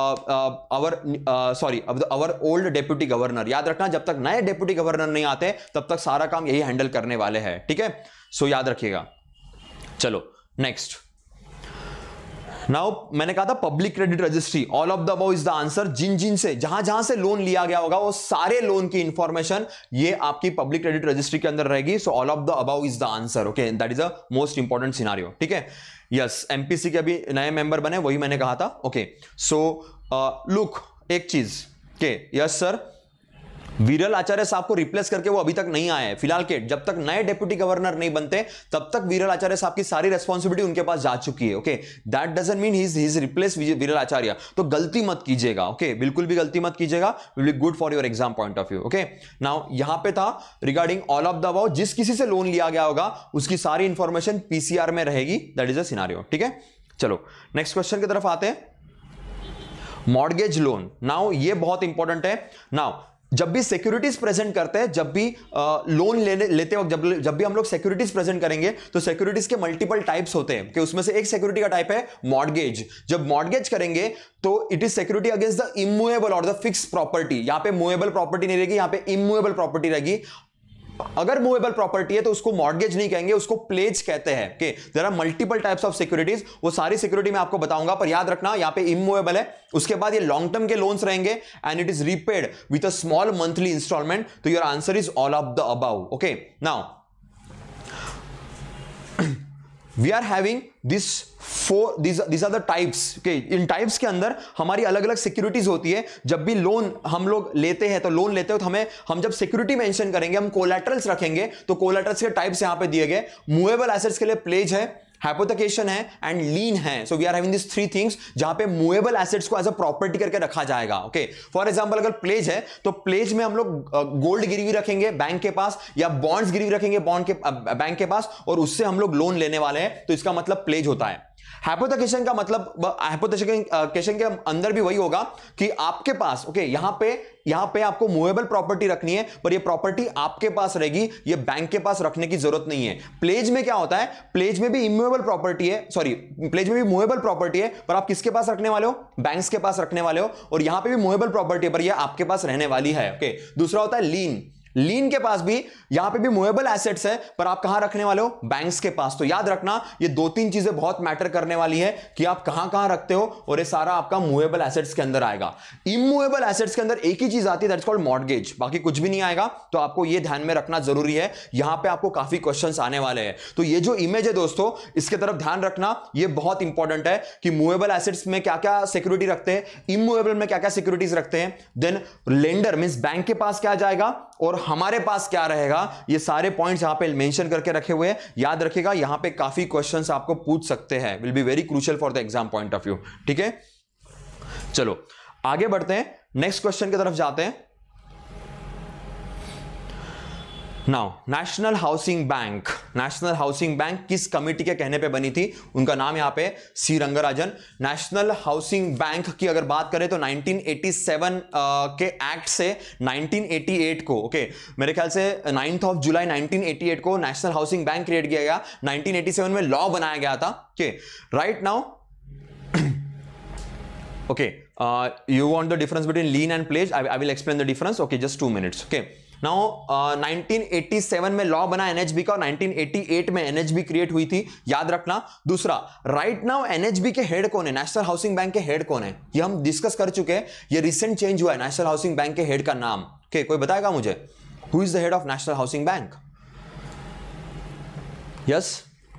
our old deputy governor। याद रखना, जब तक नए डेप्यूटी गवर्नर नहीं आते तब तक सारा काम यही हैंडल करने वाले हैं, ठीक है। सो याद रखिएगा। चलो नेक्स्ट, नाउ मैंने कहा था public credit registry, all of the above is the answer. जिन जिन से जहां जहां से लोन लिया गया होगा वो सारे लोन की इंफॉर्मेशन ये आपकी पब्लिक क्रेडिट रजिस्ट्री के अंदर रहेगी। So all of the above is the answer, okay. That is the most important scenario, ठीक है। यस, एमपीसी के अभी नए मेंबर बने, वही मैंने कहा था, ओके। सो लुक, एक चीज के, यस सर, विरल आचार्य साहब को रिप्लेस करके वो अभी तक नहीं आए हैं फिलहाल के। जब तक नए डेप्यूटी गवर्नर नहीं बनते तब तक विरल आचार्य साहब की सारी रेस्पॉन्सिबिलिटी उनके पास जा चुकी है, okay. That doesn't mean he is replace Viral Acharya. तो गलती मत कीजिएगा, ओके, बिल्कुल भी गलती मत कीजिएगा, will be good for your exam point of view, okay. Now यहां पे था regarding all of the above, जिस किसी से लोन लिया गया होगा उसकी सारी इंफॉर्मेशन पीसीआर में रहेगी, दैट इज अ सिनेरियो, ठीक है। चलो नेक्स्ट क्वेश्चन की तरफ आते हैं। मॉर्गेज लोन, नाउ ये बहुत इंपॉर्टेंट है। नाउ जब भी सिक्योरिटीज प्रेजेंट करते हैं, जब भी लोन लेते वक्त जब भी हम लोग सिक्योरिटीज प्रेजेंट करेंगे तो सिक्योरिटीज के मल्टीपल टाइप्स होते हैं, कि उसमें से एक सिक्योरिटी का टाइप है मॉर्गेज। जब मॉर्गेज करेंगे तो it is security against the immovable और द फिक्स प्रॉपर्टी। यहां पे मूवेबल प्रॉपर्टी नहीं रहेगी, यहां पे इमूवेबल प्रॉपर्टी रहेगी। अगर मूवेबल प्रॉपर्टी है तो उसको मॉर्गेज नहीं कहेंगे, उसको प्लेज कहते हैं, कि there are multiple types of securities. वो सारी सिक्योरिटी मैं आपको बताऊंगा, पर याद रखना यहां पे इमूवेबल है। उसके बाद ये लॉन्ग टर्म के लोन्स रहेंगे and it is repaid with a small monthly instalment. तो your answer is all of the above, okay. Now we are having these are the types, okay। इन टाइप्स के अंदर हमारी अलग अलग सिक्योरिटीज होती है। जब भी लोन हम लोग लेते हैं तो लोन लेते हो तो हम जब सिक्योरिटी मेंशन करेंगे, हम कोलैटरल्स रखेंगे, तो कोलैटरल्स के टाइप्स यहां पे दिए गए। मूवेबल एसेट्स के लिए प्लेज है, हाइपोथेकेशन है एंड लीन है. So we are having this three things जहां पे मूवेबल एसेट्स को एज अ प्रॉपर्टी करके रखा जाएगा. ओके, फॉर एग्जांपल अगर प्लेज है तो प्लेज में हम लोग गोल्ड गिरवी रखेंगे बैंक के पास या बॉन्ड्स गिरवी रखेंगे बैंक के पास और उससे हम लोग लोन लेने वाले हैं, तो इसका मतलब प्लेज होता है. हाइपोथेकेशन का मतलब हाइपोथेकेशन के अंदर भी वही होगा कि आपके पास यहां पे आपको मूवेबल प्रॉपर्टी रखनी है पर ये प्रॉपर्टी आपके पास रहेगी, ये बैंक के पास रखने की जरूरत नहीं है. प्लेज में क्या होता है, प्लेज में भी इमूवेबल प्रॉपर्टी है, सॉरी प्लेज में भी मूवेबल प्रॉपर्टी है पर आप किसके पास रखने वाले हो, बैंक्स के पास रखने वाले हो, और यहां पे भी मूवेबल प्रॉपर्टी है पर ये आपके पास रहने वाली है. ओके, दूसरा होता है लीन. लीन के पास भी यहां पे भी मूवेबल एसेट्स है पर आप कहां रखने वाले हो, बैंक्स के पास. तो याद रखना ये दो तीन चीजें बहुत मैटर करने वाली है कि आप कहां कहां रखते हो और ये सारा आपका मूवेबल एसेट्स के अंदर आएगा. इमूवेबल एसेट्स के अंदर एक ही चीज आती है, दैट्स कॉल्ड मॉर्गेज, बाकी कुछ भी नहीं आएगा. तो आपको ये ध्यान में रखना जरूरी है, यहां पे आपको काफी क्वेश्चंस आने वाले हैं. तो ये जो इमेज है दोस्तों, इसके तरफ ध्यान रखना, ये बहुत इंपॉर्टेंट है कि मूवेबल एसेट्स में क्या क्या सिक्योरिटी रखते हैं, इमूवेबल में क्या क्या सिक्योरिटीज रखते हैं, देन लेंडर मींस बैंक के पास क्या जाएगा और हमारे पास क्या रहेगा. ये सारे पॉइंट्स यहां पे मेंशन करके रखे हुए हैं, याद रखिएगा. यहां पे काफी क्वेश्चंस आपको पूछ सकते हैं, will be very crucial for the exam point of view. ठीक है, चलो आगे बढ़ते हैं, नेक्स्ट क्वेश्चन की तरफ जाते हैं. Now national housing bank, national housing bank किस कमिटी के कहने पे बनी थी, उनका नाम यहां पे C Rangarajan. National housing bank की अगर बात करें तो 1987 के एक्ट से 1988 को, ओके मेरे ख्याल से 9th ऑफ जुलाई 1988 को नेशनल हाउसिंग बैंक क्रिएट किया गया. 1987 में लॉ बनाया गया था. Okay, right now okay you want the difference between lien and pledge. I will explain the difference. Okay, just 2 minutes. Okay, now 1987 में लॉ बना एनएचबी का और 1988 में एनएचबी क्रिएट हुई थी, याद रखना. दूसरा, राइट नाउ एनएचबी के हेड कौन है, नेशनल हाउसिंग बैंक के हेड कौन है, ये हम डिस्कस कर चुके हैं. ये रिसेंट चेंज हुआ है नेशनल हाउसिंग बैंक के हेड का नाम. ओके, कोई बताएगा मुझे who is the head of national housing bank? Yes,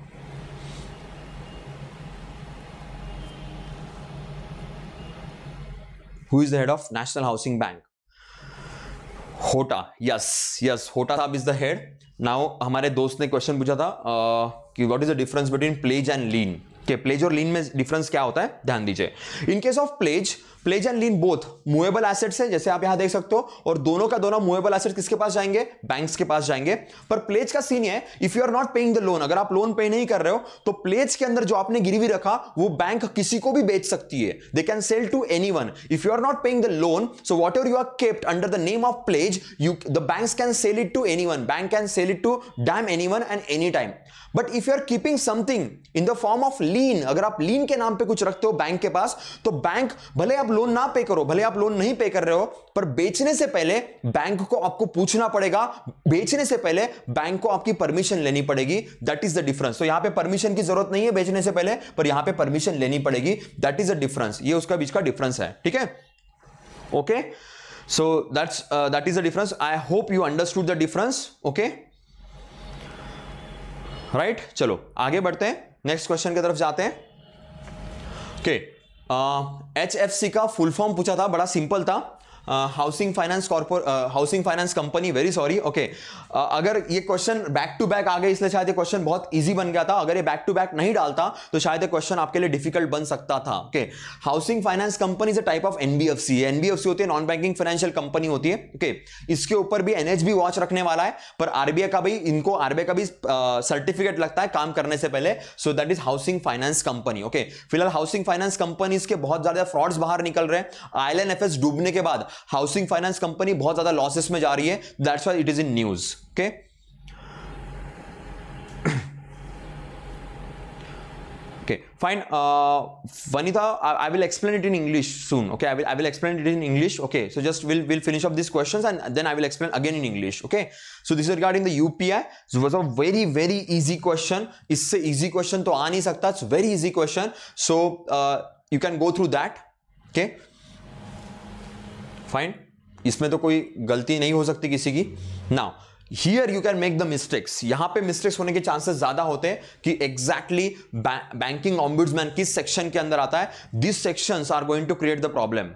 who is the head of national housing bank? Hota. Yes Hota साहब इज द हेड. नाउ हमारे दोस्त ने क्वेश्चन पूछा था कि what is the difference between pledge and lien. Pledge और लीन में डिफरेंस क्या होता है, ध्यान दीजिए. In case of pledge and lien both movable assets है, जैसे आप यहां देख सकते हो, और दोनों का दोनों मूवेबल एसेट्स किसके पास जाएंगे, बैंक्स के पास जाएंगे. पर प्लेज का सीन है, if you are not paying the loan, अगर आप लोन पे नहीं कर रहे हो तो प्लेज के अंदर जो आपने गिरवी रखा वो बैंक किसी को भी बेच सकती है. They can sell to anyone. If you are not paying the loan, so whatever you are kept under the name of pledge, the banks can sell it to anyone. Bank can sell it to them anyone and any time. But if you are keeping something in the form of lien, अगर आप लीन के नाम पे कुछ रखते हो बैंक के पास, तो बैंक भले आप लोन ना पे करो, भले आप लोन नहीं पे कर रहे हो, पर बेचने से पहले बैंक को आपको पूछना पड़ेगा, बेचने से पहले बैंक को आपकी परमिशन लेनी पड़ेगी. That is the difference. तो यहां पे परमिशन की जरूरत नहीं है बेचने से पहले, पर यहां पे परमिशन लेनी पड़ेगी. That is the difference. ये उसका बीच का डिफरेंस है. ठीक है, okay, so that is the difference. I hope you understood the difference. Okay, right, चलो आगे बढ़ते हैं, नेक्स्ट क्वेश्चन की तरफ जाते हैं. ओके, HFC का फुल फॉर्म पूछा था, बड़ा सिंपल था, housing finance company. Very sorry. Okay, अगर ये क्वेश्चन बैक टू बैक आ गए इसलिए शायद ये क्वेश्चन बहुत इजी बन गया था. अगर ये बैक टू बैक नहीं डालता तो शायद ये क्वेश्चन आपके लिए डिफिकल्ट बन सकता था. Okay, housing finance company is a type of NBFC. NBFC होती है, नॉन बैंकिंग फाइनेंशियल कंपनी होती है. ओके, इसके ऊपर भी एनएचबी वॉच रखने वाला है, पर आरबीआई का भी सर्टिफिकेट लगता है काम करने से पहले. So that is housing finance company. Okay, फिलहाल हाउसिंग फाइनेंस कंपनी के बहुत ज्यादा फ्रॉड्स बाहर निकल रहे हैं. आईएलएनएफएस डूबने के बाद हाउसिंग फाइनेंस कंपनी बहुत ज्यादा लॉसेस में जा रही है. That's why it is in news. Okay, okay, fine. Vanitha, I will explain it in English soon. Okay, I will explain it in English. Okay, so just we'll finish up these questions and then I will explain again in English. Okay, so this is regarding the UPI. So it was a very easy question. इससे easy question तो आ नहीं सकता. It's very easy question. So you can go through that. Okay, fine. इसमें तो कोई गलती नहीं हो सकती किसी की. Now here you can make the mistakes. यहां पे मिस्टेक्स होने के चांसेस ज्यादा होते हैं कि एग्जैक्टली बैंकिंग ऑम्बुड्समैन किस सेक्शन के अंदर आता है. This sections are going to create the problem.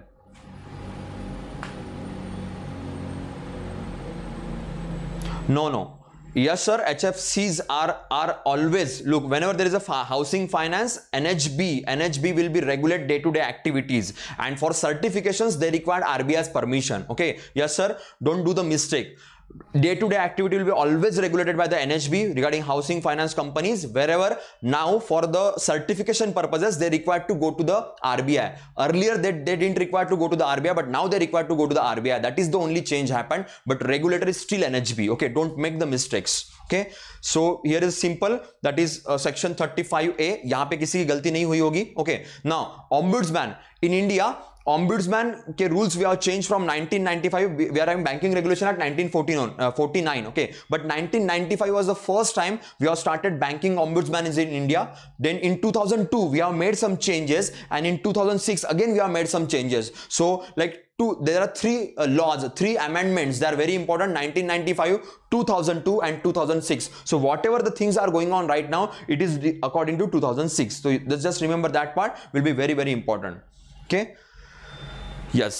No, Yes, sir. HFCs are always, look, whenever there is a housing finance, NHB will be regulate day-to-day activities, and for certifications they require RBI's permission. Okay, yes, sir. Don't do the mistake. Day-to-day activity will be always regulated by the NHB regarding housing finance companies. Wherever now for the certification purposes they required to go to the RBI. Earlier they didn't require to go to the RBI, but now they require to go to the RBI. That is the only change happened, but regulator is still NHB. Okay, don't make the mistakes. Okay, so here is simple, that is section 35A. यहाँ पे किसी की गलती नहीं हुई होगी. Okay, now ombudsman in India. Ombudsman के rules we have changed from 1995. We are having banking regulation act 1949. Okay, but 1995 was the first time we have started banking ombudsman is in India. Then in 2002 we have made some changes, and in 2006 again we have made some changes. So like there are three amendments that are very important: 1995, 2002 and 2006. So whatever the things are going on right now, it is according to 2006. So let's just remember that part will be very, very important. Okay. Yes.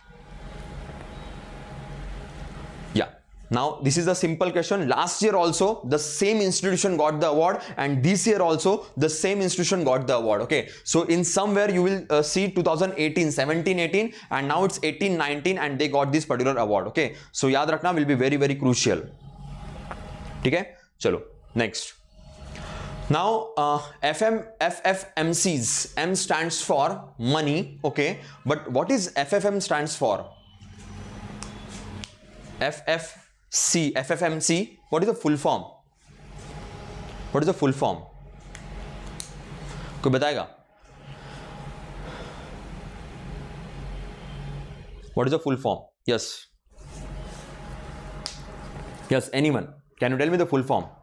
Yeah. Now this is a simple question. Last year also the same institution got the award, and this year also the same institution got the award. Okay, so in somewhere you will see 2018, 17, 18, and now it's 18, 19, and they got this particular award. Okay, so याद रखना will be very, very crucial. ठीक है, चलो next. Now FFMCs, M stands for money. Okay, but what is FFM stands for? FFMC, what is the full form? What is the full form? कोई बताएगा? What is the full form? Yes, anyone can you tell me the full form?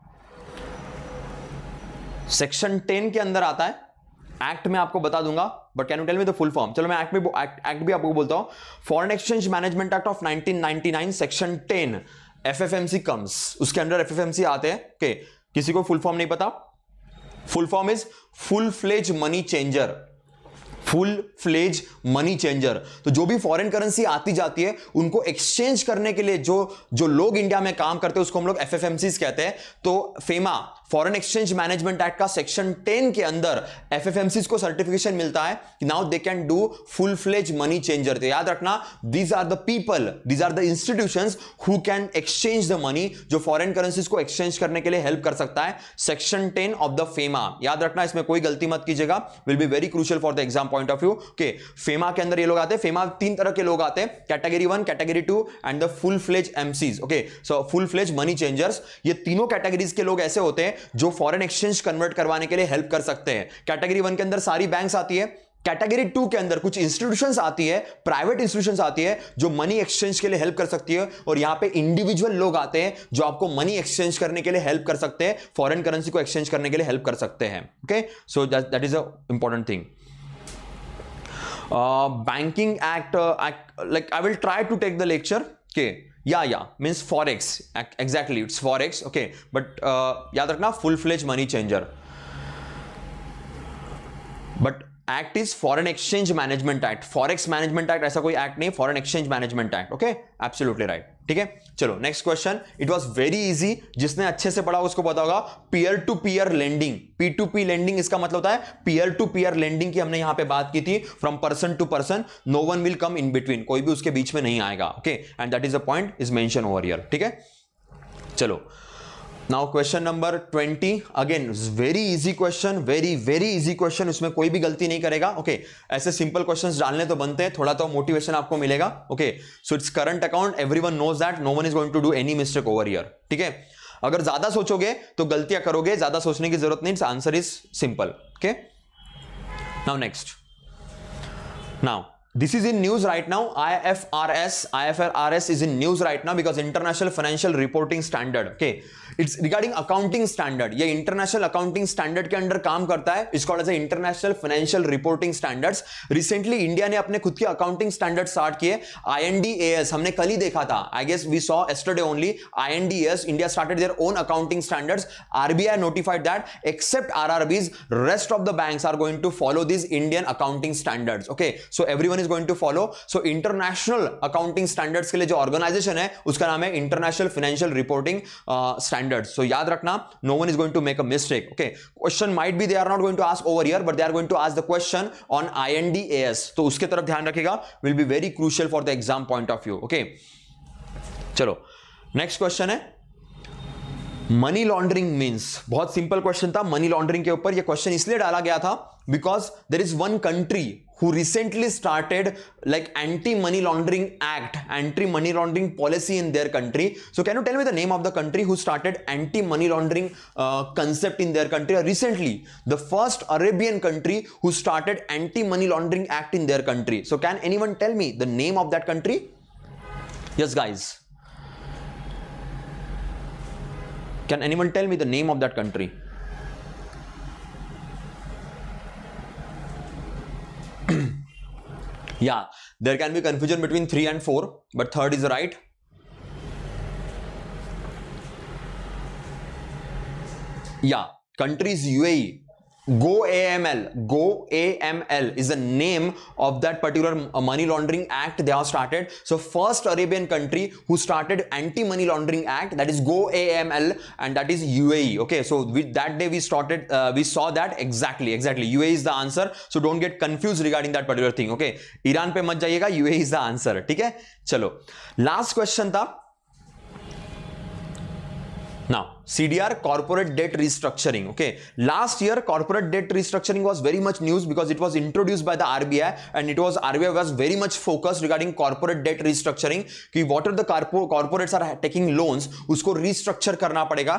Section 10 के अंदर आता है, एक्ट में आपको बता दूंगा, but can you tell me the full form? चलो मैं एक्ट भी आपको बोलता हूं. Foreign exchange management act of 1999 section 10 FFMC comes, उसके अंदर FFMC आते हैं. ओके, किसी को फुल फॉर्म नहीं पता? Full form is full fledge money changer. Full fledge money changer. तो जो भी फॉरेन करेंसी आती जाती है उनको एक्सचेंज करने के लिए जो लोग इंडिया में काम करते हैं उसको हम लोग FFMCs कहते हैं. तो FEMA foreign exchange management act का सेक्शन 10 के अंदर FFMCs को सर्टिफिकेशन मिलता है कि now they can do full fledge money changer. तो याद रखना, these are the people, these are the institutions who can exchange the money, जो फॉरेन करेंसीज को एक्सचेंज करने के लिए हेल्प कर सकता है. सेक्शन 10 ऑफ द फेमा, याद रखना, इसमें कोई गलती मत कीजिएगा, will be very crucial for the exam point of view. Okay, FEMA के अंदर ये लोग आते हैं. फेमा 3 तरह के लोग आते हैं, category 1, category 2 and the full fledge MCs. Okay, so full fledge money changers, ये तीनों कैटेगरीज के लोग ऐसे होते हैं जो फॉरेन एक्सचेंज कन्वर्ट करवाने के लिए हेल्प कर सकते हैं. कैटेगरी 1 के अंदर सारी बैंक्स आती है. कैटेगरी 2 के अंदर कुछ इंस्टीट्यूशंस आती है, प्राइवेट इंस्टीट्यूशंस आती है जो मनी एक्सचेंज के लिए हेल्प कर सकती है. और यहां पे इंडिविजुअल लोग आते हैं जो आपको मनी एक्सचेंज करने के लिए हेल्प कर सकते हैं, फॉरेन करेंसी को एक्सचेंज करने के लिए हेल्प कर सकते हैं. Okay, so that is a important thing. Banking Act, like I will try to take the lecture. Okay, yeah, means forex. Exactly, it's forex. Okay, but याद रखना, full-fledged money changer. But act is Foreign Exchange Management Act. Forex Management Act ऐसा कोई act नहीं, Foreign Exchange Management Act. Okay, absolutely right. ठीक है, चलो next question. It was very easy, जिसने अच्छे से पढ़ा उसको पता होगा. Peer to peer lending, P2P lending, इसका मतलब होता है पीयर टू पीयर लेंडिंग की हमने यहां पे बात की थी. From person to person, no one will come in between, कोई भी उसके बीच में नहीं आएगा. Okay, and that is the point is mention over here. ठीक है, चलो now question number 20. Again very easy question, very easy question, उसमें कोई भी गलती नहीं करेगा. ओके, ऐसे सिंपल क्वेश्चंस डालने तो बनते हैं, थोड़ा तो मोटिवेशन आपको मिलेगा. Okay, so it's current account, everyone knows that, no one is going to do any mistake over here. ठीक है, अगर ज्यादा सोचोगे तो गलतियां करोगे, ज्यादा सोचने की जरूरत नहीं. Answer is simple. Okay, now next. Now this is in news right now. IFRS is in news right now because International Financial Reporting Standard. Okay, it's regarding accounting standard. ये international accounting standard के अंदर काम करता है. It's called as a International Financial Reporting Standards. Recently India ने अपने खुद के accounting standard start किए. INDAS हमने कल ही देखा था. I guess we saw yesterday only. INDAS, India started their own accounting standards. RBI notified that except RRBs, rest of the banks are going to follow these Indian accounting standards. Okay, so everyone is going to follow. So international accounting standards के लिए जो organization है उसका नाम है International Financial Reporting Standards. So याद रखना, no one is going to make a mistake. Okay, question might be they are not going to ask over here, but they are going to ask the question on IND-AS. तो उसके तरफ ध्यान रखिएगा, will be very crucial for the exam point of view. Okay, चलो नेक्स्ट क्वेश्चन है मनी लॉन्ड्रिंग मीन्स. बहुत सिंपल क्वेश्चन था मनी लॉन्ड्रिंग के ऊपर. यह क्वेश्चन इसलिए डाला गया था because there is one country who recently started like anti-money laundering act, anti-money laundering policy in their country. So can you tell me the name of the country who started anti-money laundering concept in their country recently? The first Arabian country who started anti-money laundering act in their country. So can anyone tell me the name of that country? Yes guys. Can anyone tell me the name of that country? Yeah, there can be confusion between 3 and 4, but third is right. Yeah, country is UAE. Go AML. Go AML is the name of that particular money laundering act they have started. So first Arabian country who started anti-money laundering act, that is Go AML, and that is UAE. Okay, so that day we started, we saw that exactly. UAE is the answer. So don't get confused regarding that particular thing. Okay, Iran पे मत जाइएगा, UAE is the answer. ठीक है, चलो last question था. Now, CDR, corporate debt restructuring. Okay, last year corporate debt restructuring was very much news because it was introduced by the RBI, and RBI was very much focused regarding corporate debt restructuring कि what are the corporates are taking loans, उसको restructure करना पड़ेगा.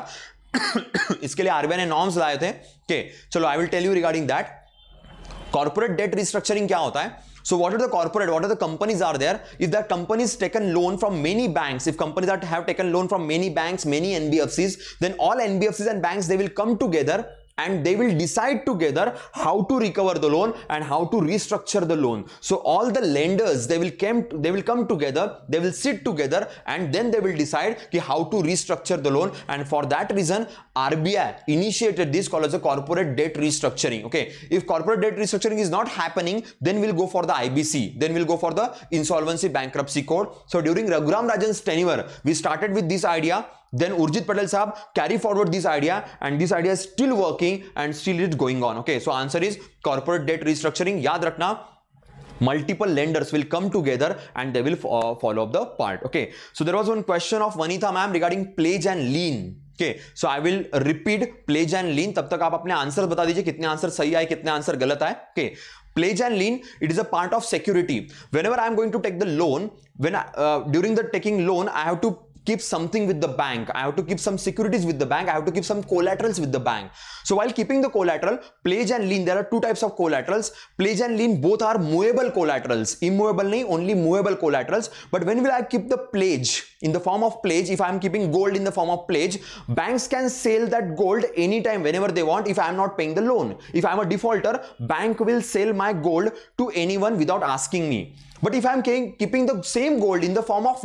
इसके लिए RBI ने norms लाए थे. Okay, चलो I will tell you regarding that. Corporate debt restructuring क्या होता है? So what are the companies are there? If that companies taken loan from many banks, if companies have taken loan from many banks, many NBFCs, then all NBFCs and banks, they will come together and they will decide together how to recover the loan and how to restructure the loan. So all the lenders, they will come together, they will sit together, and then they will decide how to restructure the loan. And for that reason, RBI initiated this called as a corporate debt restructuring. Okay, if corporate debt restructuring is not happening, then we'll go for the IBC, then we'll go for the insolvency bankruptcy code. So during Raghuram Rajan's tenure, we started with this idea. Then Urjit Patel sahab carry forward this idea, and this idea is still working and still is going on. Okay, so answer is corporate debt restructuring. याद रखना, multiple lenders will come together and they will follow up the part. Okay, so there was one question of Vanitha ma'am regarding pledge and lien. Okay, so I will repeat pledge and lien. तब तक आप अपने आंसर बता दीजिए कितने आंसर सही आए कितने आंसर गलत आए. Okay, pledge and lien, it is a part of security. Whenever I am going to take the loan, during the taking loan, I have to keep something with the bank. I have to keep some securities with the bank. I have to keep some collaterals with the bank. So while keeping the collateral, pledge and lien, there are two types of collaterals. Pledge and lien both are movable collaterals. Immovable nahi, only movable collaterals. But when will I keep the pledge in the form of pledge? If I am keeping gold in the form of pledge, banks can sell that gold anytime whenever they want if I am not paying the loan. If I am a defaulter, bank will sell my gold to anyone without asking me. But if I am keeping the same gold in the form of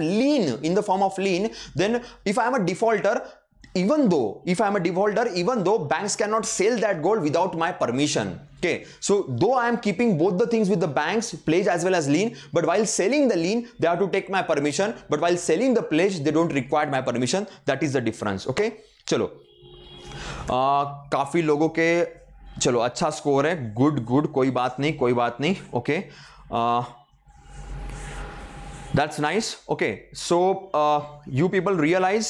lien, then if I am a defaulter, even though banks cannot sell that gold without my permission. Okay, so though I am keeping both the things with the banks, pledge as well as lien, but while selling the lien, they have to take my permission. But while selling the pledge, they don't require my permission. That is the difference. Okay, चलो काफी लोगों के चलो अच्छा स्कोर है. गुड कोई बात नहीं. Okay. That's nice. Okay, so you people realize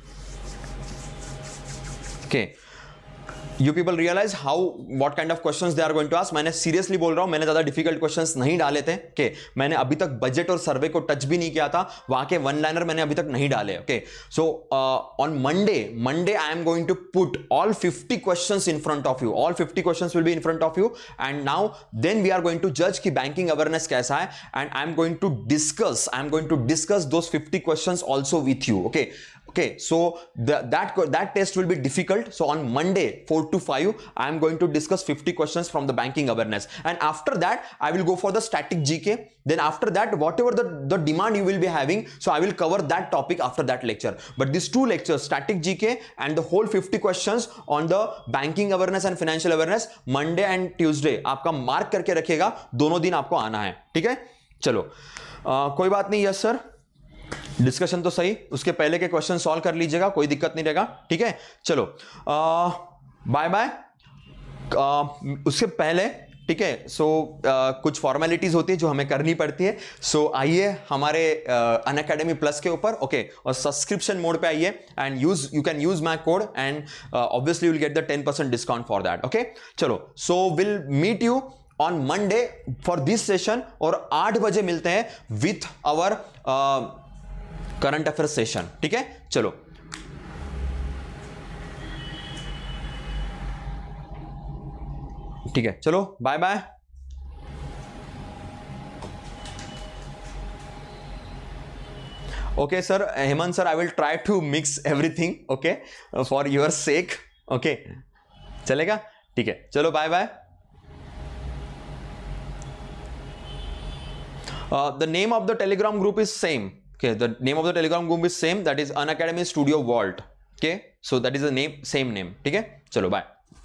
what kind of questions they are going to ask. मैंने seriously बोल रहा हूं, मैंने ज्यादा difficult questions नहीं डाले थे. Okay, मैंने अभी तक बजट और सर्वे को टच भी नहीं किया था. वहां के वन लाइनर मैंने अभी तक नहीं डाले. Okay, so on Monday I am going to put all 50 questions in front of you. All 50 questions will be in front of you, and now then we are going to judge कि banking awareness कैसा है, and I am going to discuss those 50 questions also with you. Okay, so that test will be difficult. So on Monday 4 to 5 I am going to discuss 50 questions from the banking awareness, and after that I will go for the static GK. Then after that, whatever the demand you will be having, so I will cover that topic after that lecture. But these two lectures, static GK and the whole 50 questions on the banking awareness and financial awareness, Monday and Tuesday आपका मार्क करके रखिएगा. दोनों दिन आपको आना है. ठीक है, चलो कोई बात नहीं, यस सर, डिस्कशन तो सही, उसके पहले के क्वेश्चन सॉल्व कर लीजिएगा, कोई दिक्कत नहीं रहेगा, ठीक है। चलो बाय बाय। उसके पहले ठीक है, सो कुछ फॉर्मेलिटीज होती है जो हमें करनी पड़ती है। सो आइए हमारे अनअकैडमी प्लस के ऊपर, ओके, और सब्सक्रिप्शन मोड पे आइए and you can use my code and obviously you will get the 10% discount for that, okay. चलो, so will meet you on Monday for this session, और 8 बजे मिलते हैं with our current affair session, ठीक है। चलो ठीक है, चलो bye bye. Okay sir, Hemant sir, I will try to mix everything, okay, for your sake, okay, चलेगा, ठीक है, चलो bye bye. The name of the Telegram group is same. Okay, the name of the Telegram group is same. That is Unacademy Studio Vault. Okay, so that is the name, same name. ठीक है, चलो बाय।